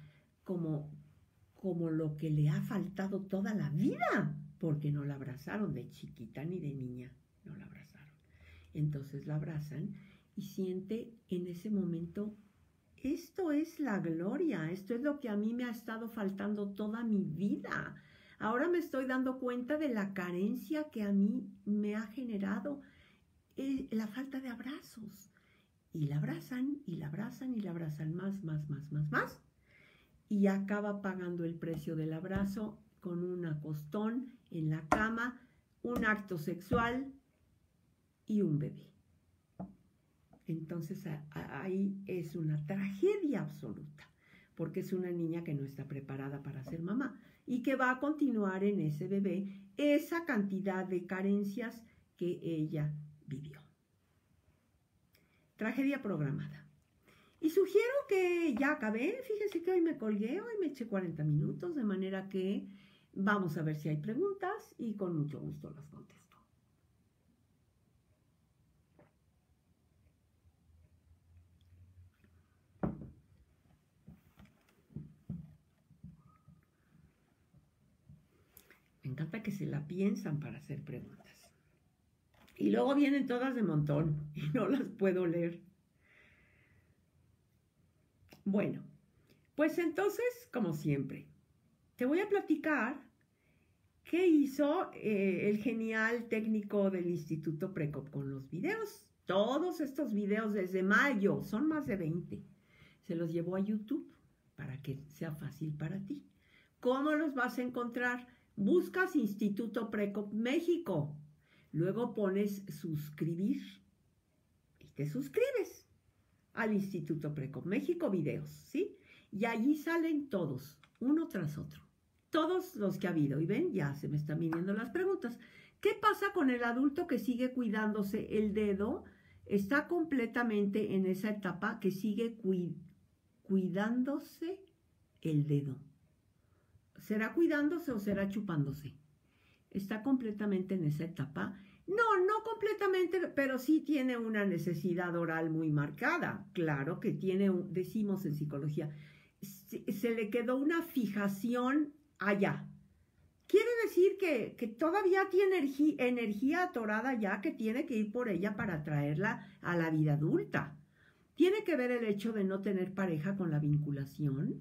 Speaker 1: lo que le ha faltado toda la vida, porque no la abrazaron de chiquita ni de niña, no la abrazaron. Entonces la abrazan y siente en ese momento, esto es la gloria, esto es lo que a mí me ha estado faltando toda mi vida. Ahora me estoy dando cuenta de la carencia que a mí me ha generado la falta de abrazos. Y la abrazan, y la abrazan, y la abrazan más. Y acaba pagando el precio del abrazo con un acostón en la cama, un acto sexual y un bebé. Entonces ahí es una tragedia absoluta, porque es una niña que no está preparada para ser mamá y que va a continuar en ese bebé esa cantidad de carencias que ella vivió. Tragedia programada. Y sugiero que ya acabé. Fíjense que hoy me colgué, hoy me eché 40 minutos, de manera que vamos a ver si hay preguntas y con mucho gusto las contesto. Me encanta que se la piensan para hacer preguntas. Y luego vienen todas de montón y no las puedo leer. Bueno, pues entonces, como siempre, te voy a platicar qué hizo el genial técnico del Instituto Precop con los videos. Todos estos videos desde mayo, son más de 20. Se los llevó a YouTube para que sea fácil para ti. ¿Cómo los vas a encontrar? Buscas Instituto Precop México. Luego pones suscribir y te suscribes al Instituto Precop México videos, ¿sí? Y allí salen todos, uno tras otro. Todos los que ha habido. Y ven, ya se me están viniendo las preguntas. ¿Qué pasa con el adulto que sigue cuidándose el dedo? Está completamente en esa etapa que sigue cuidándose el dedo. ¿Será cuidándose o será chupándose? Está completamente en esa etapa. No completamente, pero sí tiene una necesidad oral muy marcada. Claro que tiene, decimos en psicología, se le quedó una fijación allá. Quiere decir que todavía tiene energía atorada ya, que tiene que ir por ella para traerla a la vida adulta. ¿Tiene que ver el hecho de no tener pareja con la vinculación?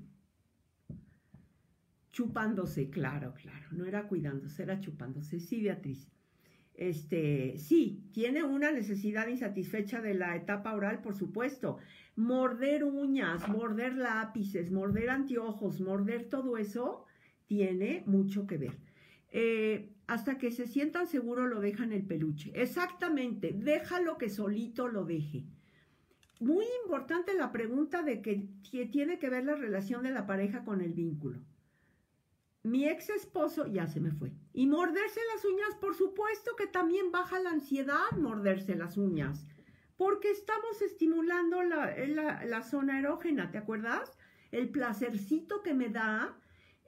Speaker 1: Chupándose, claro, no era cuidándose, era chupándose. Sí, Beatriz. Sí, tiene una necesidad insatisfecha de la etapa oral, por supuesto. Morder uñas, morder lápices, morder anteojos, morder todo eso tiene mucho que ver. Hasta que se sientan seguros lo dejan el peluche. Exactamente, déjalo que solito lo deje. Muy importante la pregunta de que tiene que ver la relación de la pareja con el vínculo. Mi ex esposo, ya se me fue. Y morderse las uñas, por supuesto que también baja la ansiedad morderse las uñas. Porque estamos estimulando la zona erógena, ¿te acuerdas? El placercito que me da,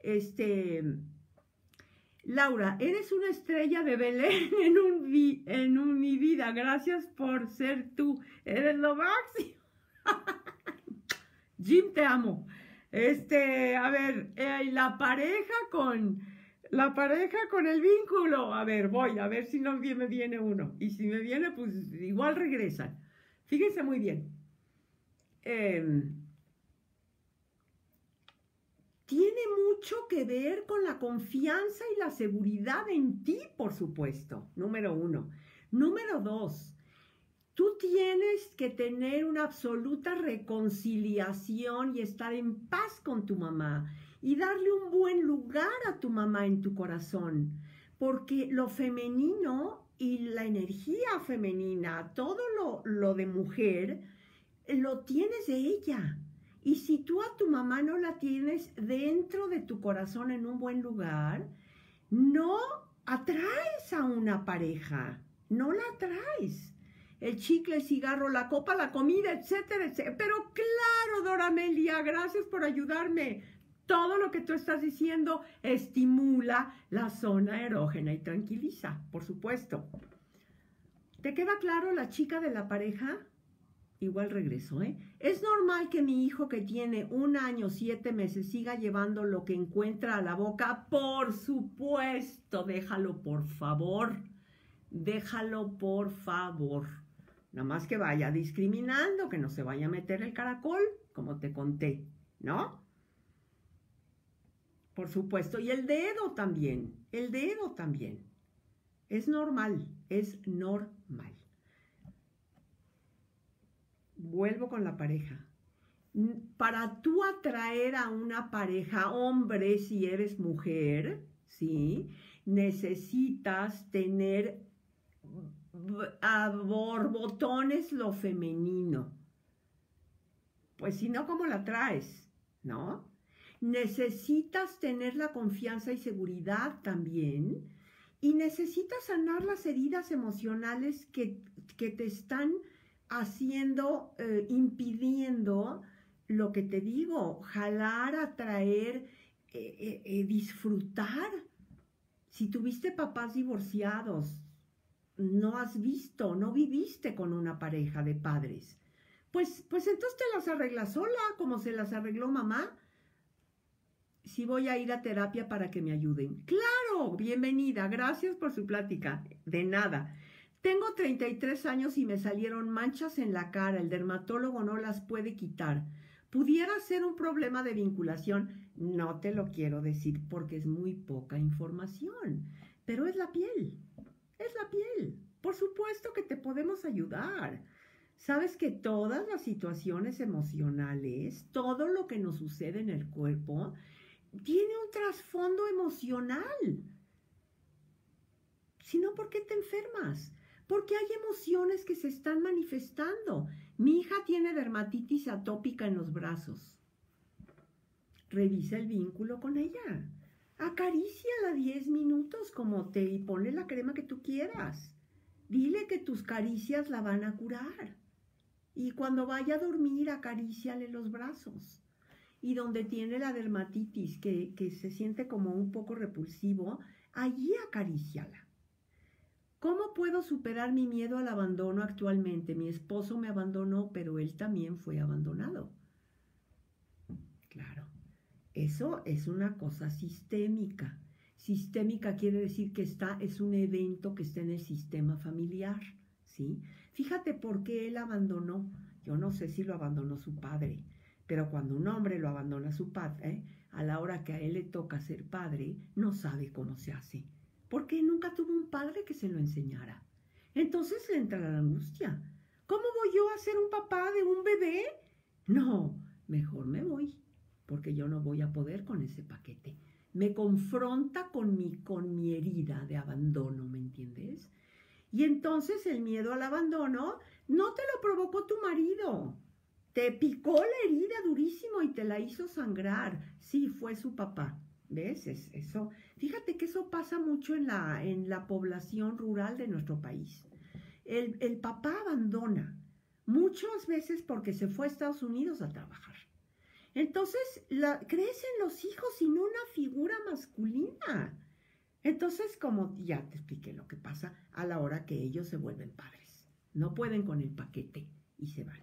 Speaker 1: Laura, eres una estrella de Belén en mi vida. Gracias por ser tú. Eres lo máximo. Jim, te amo. A ver, la pareja con el vínculo. A ver, voy, a ver si no me viene uno. Y si me viene, pues igual regresan. Fíjense muy bien. Tiene mucho que ver con la confianza y la seguridad en ti, por supuesto. Número 1. Número 2. Tú tienes que tener una absoluta reconciliación y estar en paz con tu mamá y darle un buen lugar a tu mamá en tu corazón, porque lo femenino y la energía femenina, todo lo de mujer, lo tienes de ella. Y si tú a tu mamá no la tienes dentro de tu corazón en un buen lugar, no atraes a una pareja, no la atraes. El chicle, el cigarro, la copa, la comida, etcétera, etcétera. Pero claro, Dora Amelia, gracias por ayudarme. Todo lo que tú estás diciendo estimula la zona erógena y tranquiliza, por supuesto. ¿Te queda claro la chica de la pareja? Igual regreso, ¿eh? ¿Es normal que mi hijo que tiene 1 año, 7 meses siga llevando lo que encuentra a la boca? Por supuesto, déjalo por favor. Déjalo por favor. Nada más que vaya discriminando, que no se vaya a meter el caracol, como te conté, ¿no? Por supuesto. Y el dedo también. El dedo también. Es normal. Es normal. Vuelvo con la pareja. Para tú atraer a una pareja, hombre, si eres mujer, ¿sí? Necesitas tener a borbotones lo femenino. Pues si no, ¿cómo la traes? ¿No? Necesitas tener la confianza y seguridad también. Y necesitas sanar las heridas emocionales que te están haciendo, impidiendo lo que te digo, jalar, atraer, disfrutar. Si tuviste papás divorciados, no has visto, no viviste con una pareja de padres, pues entonces te las arreglas sola, como se las arregló mamá. Si voy a ir a terapia para que me ayuden. Claro, bienvenida, gracias por su plática. De nada. Tengo 33 años y me salieron manchas en la cara, el dermatólogo no las puede quitar. ¿Pudiera ser un problema de vinculación? No te lo quiero decir porque es muy poca información, pero es la piel, es la piel. Por supuesto que te podemos ayudar. Sabes que todas las situaciones emocionales, todo lo que nos sucede en el cuerpo, tiene un trasfondo emocional. Si no, ¿por qué te enfermas? Porque hay emociones que se están manifestando. Mi hija tiene dermatitis atópica en los brazos. Revisa el vínculo con ella. Acaríciala 10 minutos y ponle la crema que tú quieras. Dile que tus caricias la van a curar. Y cuando vaya a dormir, acaríciale los brazos. Y donde tiene la dermatitis, que se siente como un poco repulsivo, allí acaríciala. ¿Cómo puedo superar mi miedo al abandono actualmente? Mi esposo me abandonó, pero él también fue abandonado. Claro, eso es una cosa sistémica. Sistémica quiere decir que es un evento que está en el sistema familiar, ¿sí? Fíjate por qué él abandonó. Yo no sé si lo abandonó su padre, pero cuando un hombre lo abandona a su padre, a la hora que a él le toca ser padre, no sabe cómo se hace. Porque nunca tuvo un padre que se lo enseñara. Entonces le entra la angustia. ¿Cómo voy yo a ser un papá de un bebé? No, mejor me voy, porque yo no voy a poder con ese paquete. Me confronta con mi herida de abandono, ¿me entiendes? Y entonces el miedo al abandono no te lo provocó tu marido. Te picó la herida durísimo y te la hizo sangrar. Sí, fue su papá. ¿Ves? Eso. Fíjate que eso pasa mucho en la población rural de nuestro país. El papá abandona, muchas veces porque se fue a Estados Unidos a trabajar. Entonces, crecen los hijos sin una figura masculina. Entonces, como ya te expliqué lo que pasa a la hora que ellos se vuelven padres. No pueden con el paquete y se van.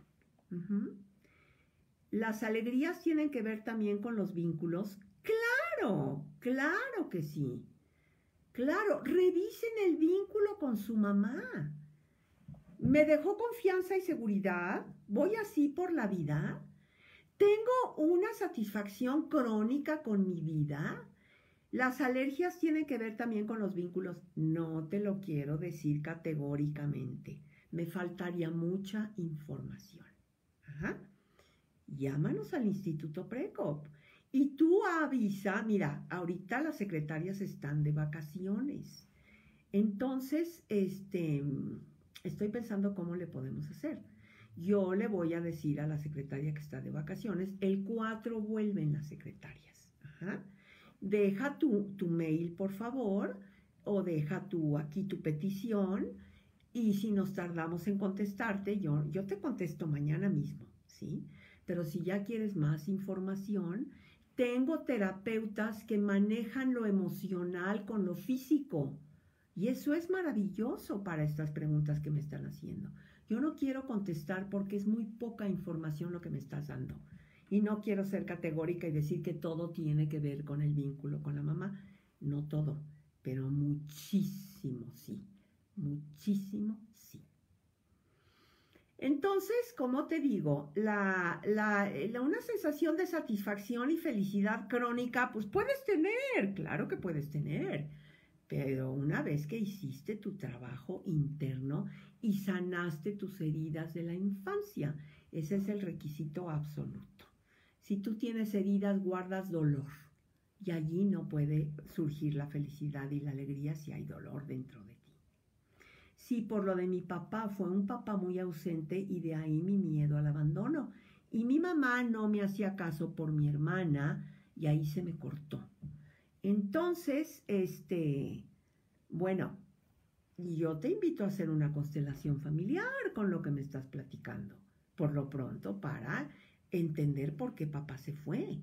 Speaker 1: Las alegrías tienen que ver también con los vínculos. Claro, claro que sí. Claro, revisen el vínculo con su mamá. ¿Me dejó confianza y seguridad? ¿Voy así por la vida? ¿Tengo una satisfacción crónica con mi vida? Las alergias tienen que ver también con los vínculos. No te lo quiero decir categóricamente. Me faltaría mucha información. Ajá. Llámanos al Instituto Precop. Y tú avisa, mira, ahorita las secretarias están de vacaciones. Entonces, estoy pensando cómo le podemos hacer. Yo le voy a decir a la secretaria que está de vacaciones, el 4 vuelven las secretarias. Ajá. Deja tu mail, por favor, o deja aquí tu petición, y si nos tardamos en contestarte, yo te contesto mañana mismo, ¿sí? Pero si ya quieres más información, tengo terapeutas que manejan lo emocional con lo físico. Y eso es maravilloso para estas preguntas que me están haciendo. Yo no quiero contestar porque es muy poca información lo que me estás dando. Y no quiero ser categórica y decir que todo tiene que ver con el vínculo con la mamá. No todo, pero muchísimo sí. Muchísimo sí. Entonces, como te digo, una sensación de satisfacción y felicidad crónica, pues puedes tener, claro que puedes tener, pero una vez que hiciste tu trabajo interno y sanaste tus heridas de la infancia, ese es el requisito absoluto. Si tú tienes heridas, guardas dolor y allí no puede surgir la felicidad y la alegría si hay dolor dentro de ti. Sí, por lo de mi papá, fue un papá muy ausente y de ahí mi miedo al abandono. Y mi mamá no me hacía caso por mi hermana y ahí se me cortó. Entonces, bueno, yo te invito a hacer una constelación familiar con lo que me estás platicando. Por lo pronto, para entender por qué papá se fue.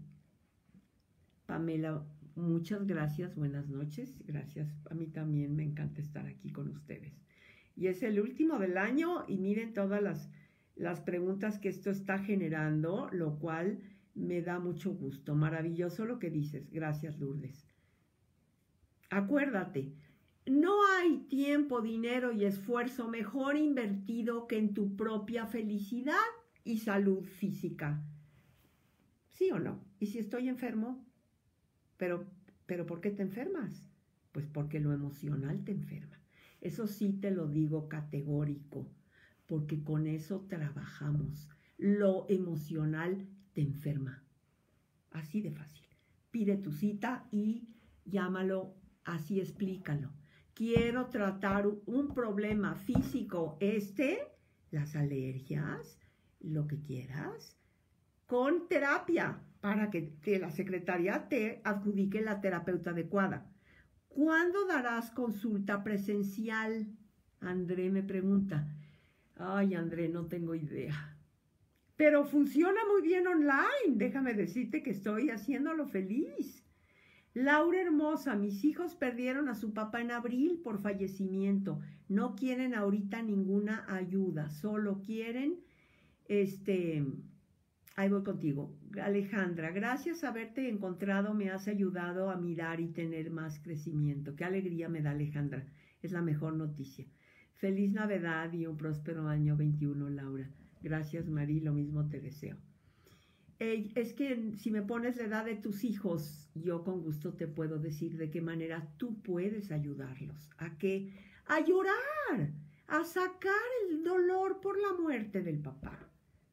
Speaker 1: Pamela, muchas gracias, buenas noches. Gracias, a mí también me encanta estar aquí con ustedes. Y es el último del año y miren todas las preguntas que esto está generando, lo cual me da mucho gusto. Maravilloso lo que dices. Gracias, Lourdes. Acuérdate, no hay tiempo, dinero y esfuerzo mejor invertido que en tu propia felicidad y salud física. ¿Sí o no? ¿Y si estoy enfermo? ¿Pero por qué te enfermas? Pues porque lo emocional te enferma. Eso sí te lo digo categórico, porque con eso trabajamos. Lo emocional te enferma. Así de fácil. Pide tu cita y llámalo, así explícalo. Quiero tratar un problema físico, las alergias, lo que quieras, con terapia, para que la secretaria te adjudique la terapeuta adecuada. ¿Cuándo darás consulta presencial? André me pregunta. Ay, André, no tengo idea. Pero funciona muy bien online. Déjame decirte que estoy haciéndolo feliz. Laura hermosa, mis hijos perdieron a su papá en abril por fallecimiento. No quieren ahorita ninguna ayuda. Solo quieren, ahí voy contigo. Alejandra, gracias a haberte encontrado me has ayudado a mirar y tener más crecimiento. Qué alegría me da, Alejandra. Es la mejor noticia. Feliz Navidad y un próspero año 21, Laura. Gracias, Mari, lo mismo te deseo. Es que si me pones la edad de tus hijos, yo con gusto te puedo decir de qué manera tú puedes ayudarlos. ¿A qué? A llorar, a sacar el dolor por la muerte del papá.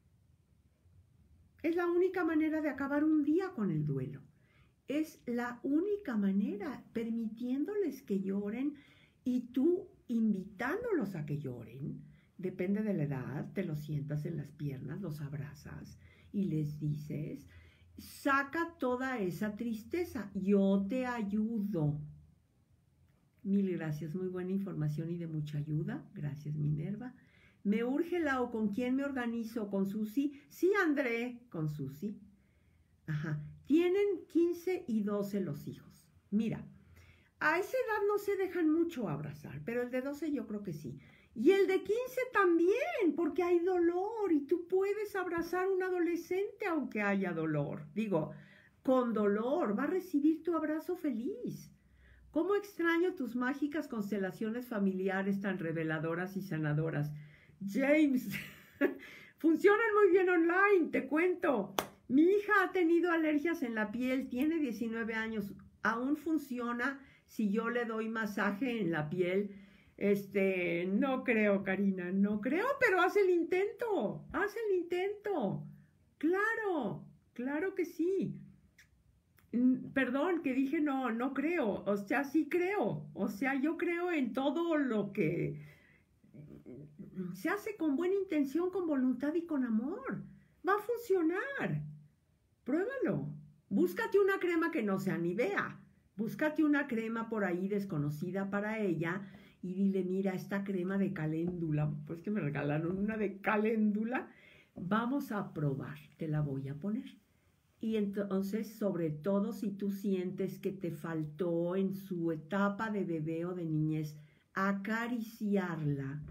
Speaker 1: Es la única manera de acabar un día con el duelo. Es la única manera, permitiéndoles que lloren y tú invitándolos a que lloren. Depende de la edad, te los sientas en las piernas, los abrazas y les dices, saca toda esa tristeza, yo te ayudo. Mil gracias, muy buena información y de mucha ayuda. Gracias, Minerva. Me urge Lau, ¿con quién me organizo? ¿Con Susi? Sí, André, con Susi. Ajá. Tienen 15 y 12 los hijos. Mira, a esa edad no se dejan mucho abrazar, pero el de 12 yo creo que sí. Y el de 15 también, porque hay dolor y tú puedes abrazar a un adolescente aunque haya dolor. Digo, con dolor, va a recibir tu abrazo feliz. ¿Cómo extraño tus mágicas constelaciones familiares tan reveladoras y sanadoras? James, funcionan muy bien online, te cuento. Mi hija ha tenido alergias en la piel, tiene 19 años, aún funciona si yo le doy masaje en la piel. No creo, Karina, no creo, pero haz el intento, haz el intento. Claro, claro que sí. Perdón, que dije no creo, o sea, sí creo, o sea, yo creo en todo lo que se hace con buena intención, con voluntad y con amor. Va a funcionar. Pruébalo. Búscate una crema que no sea Nivea. Búscate una crema por ahí desconocida para ella y dile, mira, esta crema de caléndula, pues que me regalaron una de caléndula, vamos a probar, te la voy a poner. Y entonces, sobre todo si tú sientes que te faltó en su etapa de bebé o de niñez acariciarla,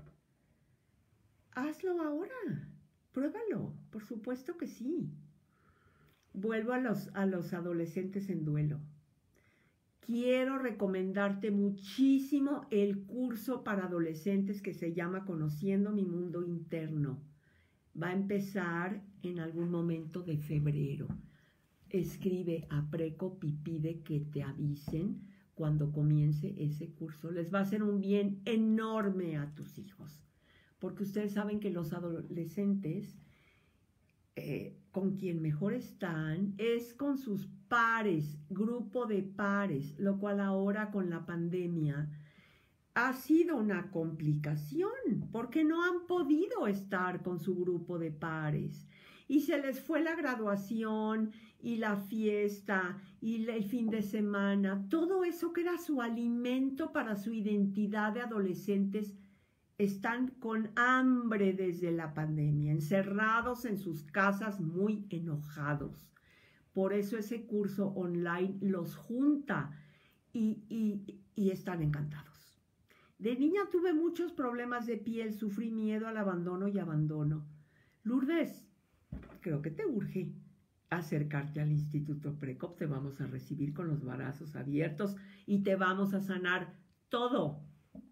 Speaker 1: hazlo ahora, pruébalo, por supuesto que sí. Vuelvo a los adolescentes en duelo. Quiero recomendarte muchísimo el curso para adolescentes que se llama Conociendo mi mundo interno. Va a empezar en algún momento de febrero. Escribe a Precop y pide que te avisen cuando comience ese curso. Les va a hacer un bien enorme a tus hijos, porque ustedes saben que los adolescentes con quien mejor están es con sus pares, grupo de pares, lo cual ahora con la pandemia ha sido una complicación porque no han podido estar con su grupo de pares y se les fue la graduación y la fiesta y el fin de semana, todo eso que era su alimento para su identidad de adolescentes. Están con hambre desde la pandemia, encerrados en sus casas muy enojados. Por eso ese curso online los junta y están encantados. De niña tuve muchos problemas de piel, sufrí miedo al abandono y abandono. Lourdes, creo que te urge acercarte al Instituto Precop, te vamos a recibir con los brazos abiertos y te vamos a sanar todo.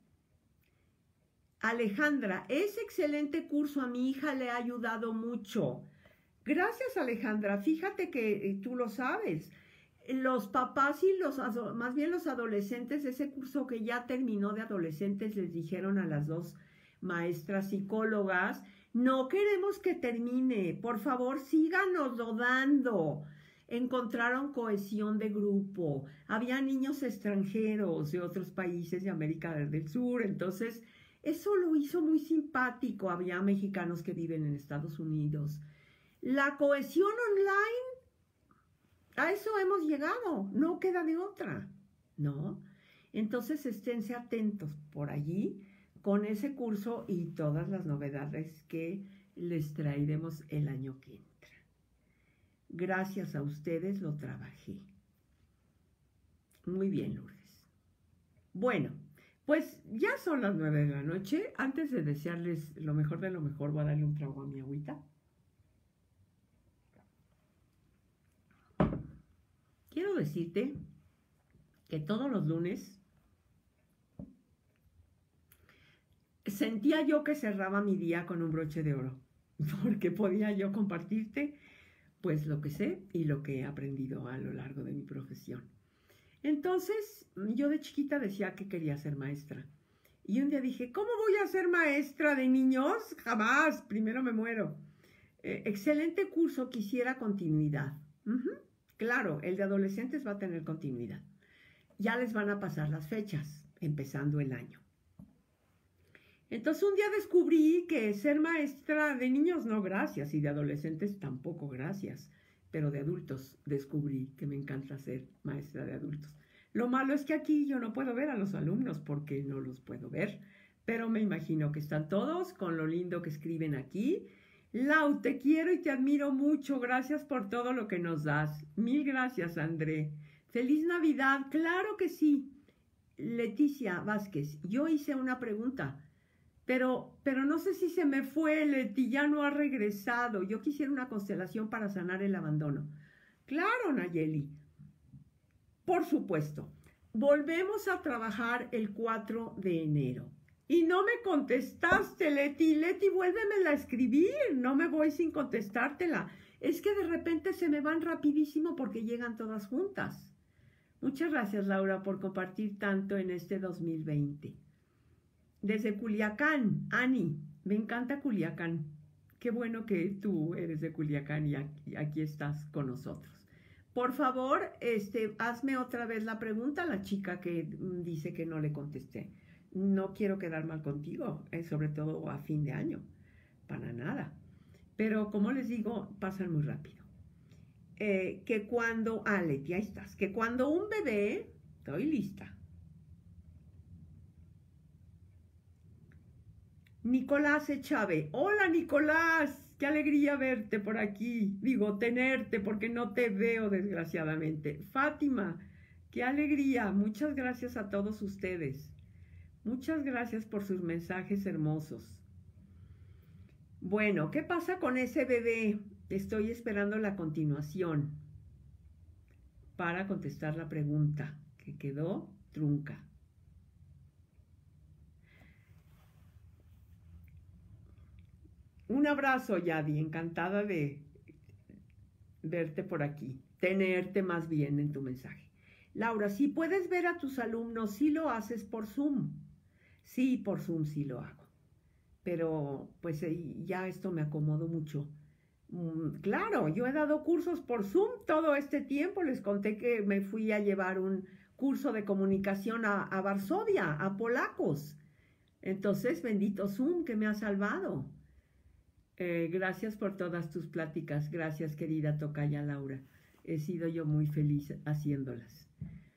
Speaker 1: Alejandra, ese excelente curso a mi hija le ha ayudado mucho. Gracias, Alejandra. Fíjate que tú lo sabes. Los papás y más bien los adolescentes, ese curso que ya terminó de adolescentes, les dijeron a las dos maestras psicólogas, no queremos que termine, por favor, síganoslo dando. Encontraron cohesión de grupo. Había niños extranjeros de otros países de América del Sur, entonces eso lo hizo muy simpático. Había mexicanos que viven en Estados Unidos. La cohesión online, a eso hemos llegado, no queda de otra, ¿no? Entonces esténse atentos por allí con ese curso y todas las novedades que les traeremos el año que entra. Gracias a ustedes lo trabajé. Muy bien, Lourdes. Bueno, pues ya son las 9 de la noche. Antes de desearles lo mejor de lo mejor, voy a darle un trago a mi agüita. Quiero decirte que todos los lunes sentía yo que cerraba mi día con un broche de oro, porque podía yo compartirte pues lo que sé y lo que he aprendido a lo largo de mi profesión. Entonces, yo de chiquita decía que quería ser maestra. Y un día dije, ¿cómo voy a ser maestra de niños? Jamás, primero me muero. Excelente curso, quisiera continuidad. Claro, el de adolescentes va a tener continuidad. Ya les van a pasar las fechas, empezando el año. Entonces un día descubrí que ser maestra de niños no gracias y de adolescentes tampoco gracias, pero de adultos descubrí que me encanta ser maestra de adultos. Lo malo es que aquí yo no puedo ver a los alumnos porque no los puedo ver, pero me imagino que están todos con lo lindo que escriben aquí. Lau, te quiero y te admiro mucho, gracias por todo lo que nos das. Mil gracias, André. ¡Feliz Navidad! ¡Claro que sí! Leticia Vázquez, yo hice una pregunta. Pero no sé si se me fue, Leti, ya no ha regresado. Yo quisiera una constelación para sanar el abandono. Claro, Nayeli. Por supuesto. Volvemos a trabajar el 4 de enero. Y no me contestaste, Leti. Leti, vuélvemela a escribir. No me voy sin contestártela. Es que de repente se me van rapidísimo porque llegan todas juntas. Muchas gracias, Laura, por compartir tanto en este 2020. Desde Culiacán, Ani, me encanta Culiacán. Qué bueno que tú eres de Culiacán y aquí estás con nosotros. Por favor, hazme otra vez la pregunta a la chica que dice que no le contesté. No quiero quedar mal contigo, sobre todo a fin de año, para nada. Pero como les digo, pasan muy rápido. Que cuando, Leti, ahí estás, que cuando un bebé, estoy lista. Nicolás Echave. Hola, Nicolás. Qué alegría verte por aquí. Digo, tenerte porque no te veo desgraciadamente. Fátima, qué alegría. Muchas gracias a todos ustedes. Muchas gracias por sus mensajes hermosos. Bueno, ¿qué pasa con ese bebé? Estoy esperando la continuación para contestar la pregunta que quedó trunca. Un abrazo, Yadi, encantada de verte por aquí, tenerte más bien en tu mensaje. Laura, si puedes ver a tus alumnos, ¿sí lo haces por Zoom? Sí, por Zoom sí lo hago, pero pues ya esto me acomodo mucho. Claro, yo he dado cursos por Zoom todo este tiempo, les conté que me fui a llevar un curso de comunicación a Varsovia, a polacos. Entonces, bendito Zoom que me ha salvado. Gracias por todas tus pláticas. Gracias, querida tocaya Laura. He sido yo muy feliz haciéndolas.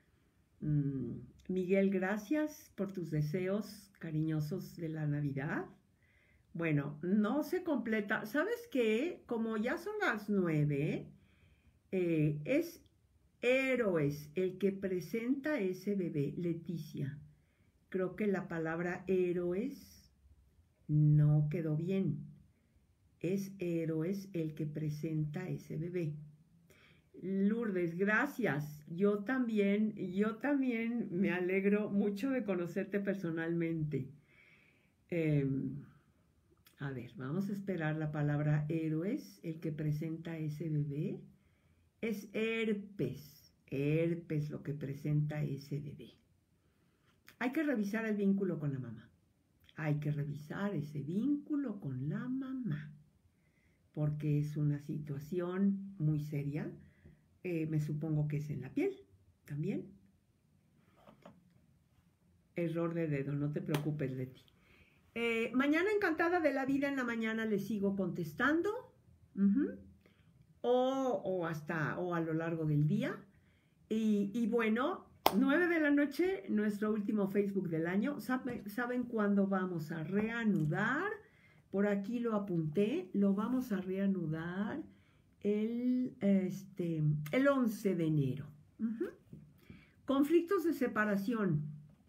Speaker 1: Miguel, gracias por tus deseos cariñosos de la Navidad. Bueno, no se completa. ¿Sabes qué? Como ya son las 9, es héroes el que presenta a ese bebé, Leticia. Creo que la palabra héroes no quedó bien. Es héroes el que presenta a ese bebé. Lourdes, gracias. Yo también me alegro mucho de conocerte personalmente. A ver, vamos a esperar la palabra héroes, el que presenta a ese bebé. Es herpes lo que presenta a ese bebé. Hay que revisar el vínculo con la mamá. Hay que revisar ese vínculo con la mamá, porque es una situación muy seria. Me supongo que es en la piel también. Error de dedo, no te preocupes, Leti. Mañana encantada de la vida, en la mañana les sigo contestando. O a lo largo del día. Y bueno, 9 de la noche, nuestro último Facebook del año. ¿Saben cuándo vamos a reanudar? Por aquí lo apunté. Lo vamos a reanudar el 11 de enero. Conflictos de separación.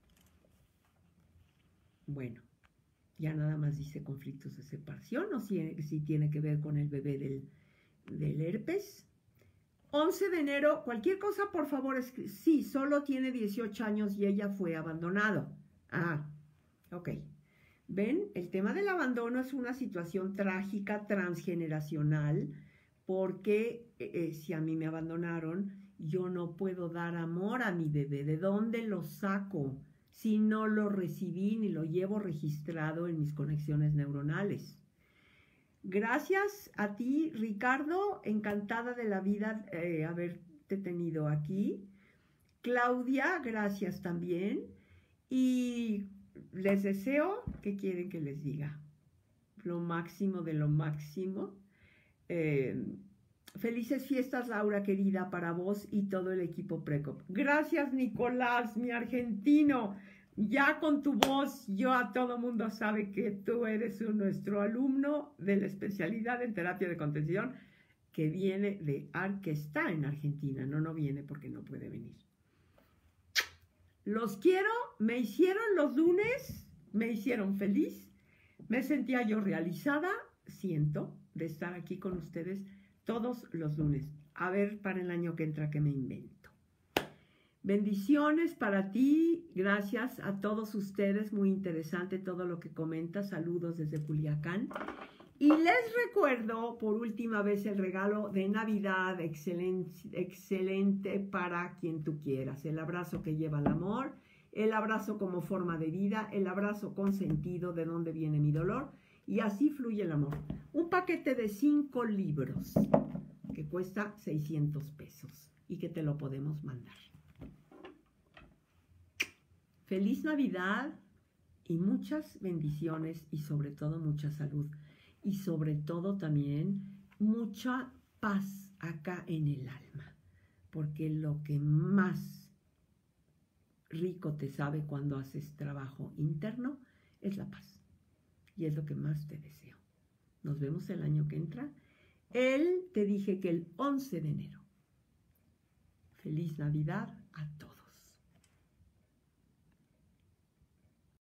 Speaker 1: Bueno, ya nada más dice conflictos de separación, o si tiene que ver con el bebé del herpes. 11 de enero, cualquier cosa, por favor, sí, solo tiene 18 años y ella fue abandonado. Ah, ok. ¿Ven? El tema del abandono es una situación trágica, transgeneracional, porque si a mí me abandonaron, yo no puedo dar amor a mi bebé. ¿De dónde lo saco si no lo recibí ni lo llevo registrado en mis conexiones neuronales? Gracias a ti, Ricardo, encantada de la vida haberte tenido aquí. Claudia, gracias también. Y les deseo, ¿qué quieren que les diga? Lo máximo de lo máximo. Felices fiestas, Laura querida, para vos y todo el equipo Precop. Gracias, Nicolás, mi argentino. Ya con tu voz, yo a todo mundo sabe que tú eres nuestro alumno de la especialidad en terapia de contención que viene que está en Argentina. No viene porque no puede venir. Los quiero, me hicieron los lunes, me hicieron feliz. Me sentía yo realizada, siento, de estar aquí con ustedes todos los lunes. A ver para el año que entra que me invento. Bendiciones para ti, gracias a todos ustedes, muy interesante todo lo que comentas, saludos desde Culiacán. Y les recuerdo por última vez el regalo de Navidad excelente para quien tú quieras. El abrazo que lleva el amor, el abrazo como forma de vida, el abrazo con sentido de dónde viene mi dolor, y así fluye el amor. Un paquete de 5 libros que cuesta 600 pesos y que te lo podemos mandar. Feliz Navidad y muchas bendiciones y sobre todo mucha salud y sobre todo también mucha paz acá en el alma, porque lo que más rico te sabe cuando haces trabajo interno es la paz y es lo que más te deseo. Nos vemos el año que entra. Te dije que el 11 de enero. Feliz Navidad a todos.